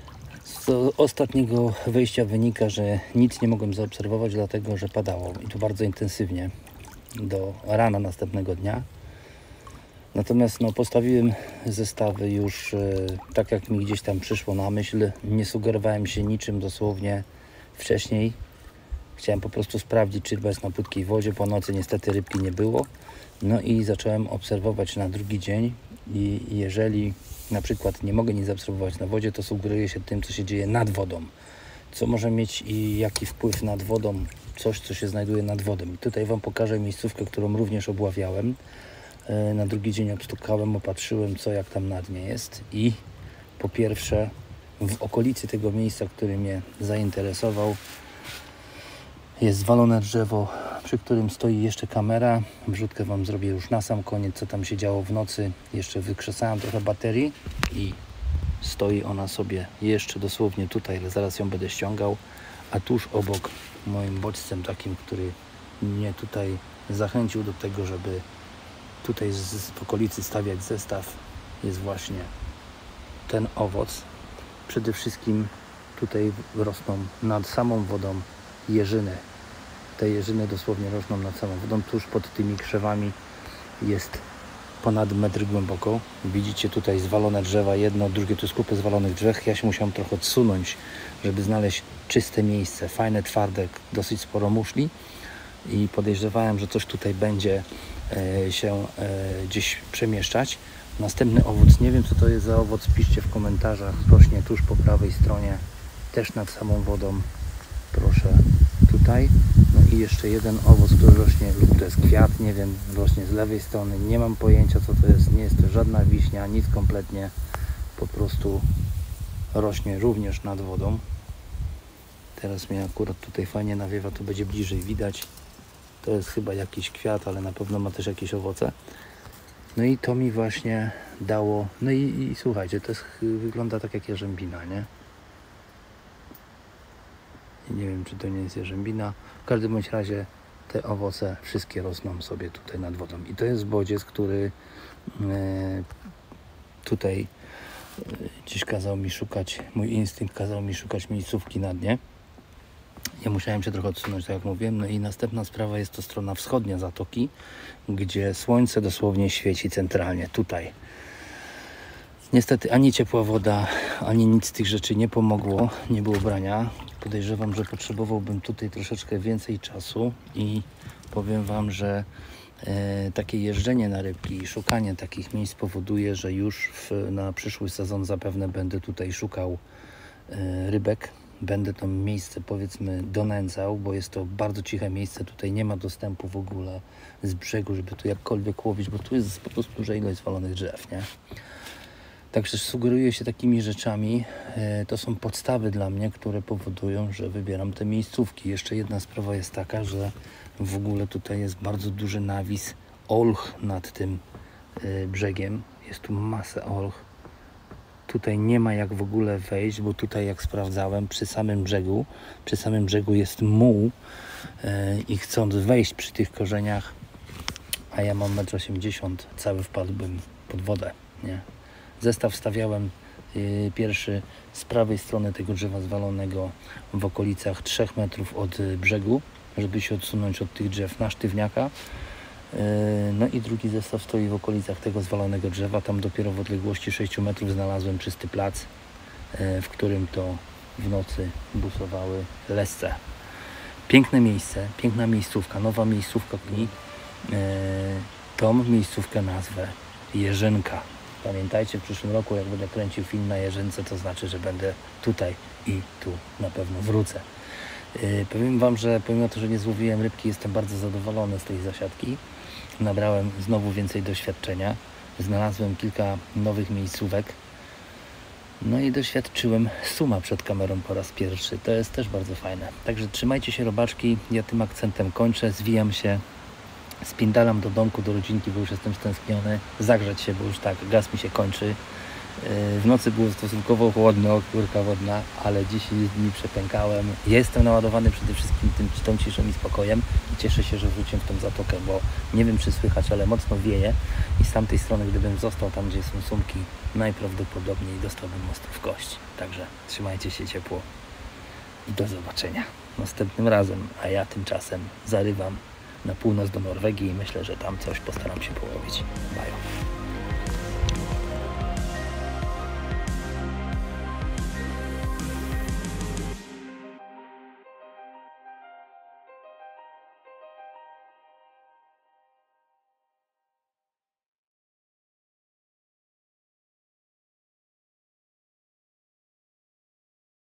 Z ostatniego wejścia wynika, że nic nie mogłem zaobserwować, dlatego że padało i to bardzo intensywnie do rana następnego dnia. Natomiast no, postawiłem zestawy już e, tak, jak mi gdzieś tam przyszło na myśl. Nie sugerowałem się niczym dosłownie wcześniej. Chciałem po prostu sprawdzić, czy ryba jest na płytkiej wodzie. Po nocy niestety rybki nie było. No i zacząłem obserwować na drugi dzień i jeżeli na przykład nie mogę nic zaobserwować na wodzie, to sugeruję się tym, co się dzieje nad wodą. Co może mieć i jaki wpływ nad wodą, coś, co się znajduje nad wodą. I tutaj Wam pokażę miejscówkę, którą również obławiałem. Na drugi dzień obstukałem, opatrzyłem, co jak tam na dnie jest i po pierwsze w okolicy tego miejsca, który mnie zainteresował, jest zwalone drzewo, przy którym stoi jeszcze kamera. Wrzutkę Wam zrobię już na sam koniec, co tam się działo w nocy. Jeszcze wykrzesałem trochę baterii i stoi ona sobie jeszcze dosłownie tutaj, ale zaraz ją będę ściągał. A tuż obok, moim bodźcem takim, który mnie tutaj zachęcił do tego, żeby tutaj z, w okolicy stawiać zestaw, jest właśnie ten owoc. Przede wszystkim tutaj rosną nad samą wodą jeżyny. Te jeżyny dosłownie rosną nad samą wodą. Tuż pod tymi krzewami jest ponad metr głęboko. Widzicie tutaj zwalone drzewa, jedno, drugie, tu jest kupę zwalonych drzew. Ja się musiałem trochę odsunąć, żeby znaleźć czyste miejsce, fajne, twarde, dosyć sporo muszli i podejrzewałem, że coś tutaj będzie e, się e, gdzieś przemieszczać. Następny owoc, nie wiem co to jest za owoc, piszcie w komentarzach, rośnie tuż po prawej stronie, też nad samą wodą, proszę, tutaj. No i jeszcze jeden owoc, który rośnie, lub to jest kwiat, nie wiem, rośnie z lewej strony, nie mam pojęcia co to jest, nie jest to żadna wiśnia, nic kompletnie, po prostu rośnie również nad wodą. Teraz mnie akurat tutaj fajnie nawiewa, to będzie bliżej widać. To jest chyba jakiś kwiat, ale na pewno ma też jakieś owoce. No i to mi właśnie dało, no i, i słuchajcie, to jest, wygląda tak jak jarzębina, nie? Nie wiem, czy to nie jest jarzębina. W każdym bądź razie te owoce wszystkie rosną sobie tutaj nad wodą. I to jest bodziec, który e, tutaj e, gdzieś kazał mi szukać, mój instynkt kazał mi szukać miejscówki na dnie. Ja musiałem się trochę odsunąć, tak jak mówiłem. No i następna sprawa jest to strona wschodnia zatoki, gdzie słońce dosłownie świeci centralnie, tutaj. Niestety ani ciepła woda, ani nic z tych rzeczy nie pomogło, nie było brania. Podejrzewam, że potrzebowałbym tutaj troszeczkę więcej czasu i powiem Wam, że e, takie jeżdżenie na rybki i szukanie takich miejsc powoduje, że już w, na przyszły sezon zapewne będę tutaj szukał e, rybek. Będę to miejsce, powiedzmy, donęcał, bo jest to bardzo ciche miejsce. Tutaj nie ma dostępu w ogóle z brzegu, żeby tu jakkolwiek łowić, bo tu jest po prostu duża ilość zwalonych drzew, nie? Także sugeruję się takimi rzeczami. To są podstawy dla mnie, które powodują, że wybieram te miejscówki. Jeszcze jedna sprawa jest taka, że w ogóle tutaj jest bardzo duży nawis olch nad tym brzegiem. Jest tu masę olch. Tutaj nie ma jak w ogóle wejść, bo tutaj jak sprawdzałem przy samym brzegu, przy samym brzegu jest muł i chcąc wejść przy tych korzeniach, a ja mam metr osiemdziesiąt, cały wpadłbym pod wodę, nie? Zestaw stawiałem y, pierwszy z prawej strony tego drzewa zwalonego w okolicach trzech metrów od y, brzegu, żeby się odsunąć od tych drzew na sztywniaka. Y, no i drugi zestaw stoi w okolicach tego zwalonego drzewa. Tam dopiero w odległości sześciu metrów znalazłem czysty plac, y, w którym to w nocy busowały lesce. Piękne miejsce, piękna miejscówka, nowa miejscówka i y, tą miejscówkę nazwę Jerzynka. Pamiętajcie, w przyszłym roku, jak będę kręcił film na Jerzynce, to znaczy, że będę tutaj i tu na pewno wrócę. Yy, powiem Wam, że pomimo to, że nie złowiłem rybki, jestem bardzo zadowolony z tej zasiadki. Nabrałem znowu więcej doświadczenia. Znalazłem kilka nowych miejscówek. No i doświadczyłem suma przed kamerą po raz pierwszy. To jest też bardzo fajne. Także trzymajcie się, robaczki. Ja tym akcentem kończę. Zwijam się. Spindalam do domku, do rodzinki, bo już jestem stęskniony. Zagrzać się, bo już tak, gaz mi się kończy. W nocy było stosunkowo chłodno, kurka wodna, ale dzisiaj dni przepękałem. Jestem naładowany przede wszystkim tym, tą ciszą i spokojem i cieszę się, że wróciłem w tą zatokę, bo nie wiem, czy słychać, ale mocno wieje i z tamtej strony, gdybym został tam, gdzie są sumki, najprawdopodobniej dostałbym mostów w kość. Także trzymajcie się ciepło i do zobaczenia następnym razem, a ja tymczasem zarywam na północ do Norwegii i myślę, że tam coś postaram się połowić. Bajo.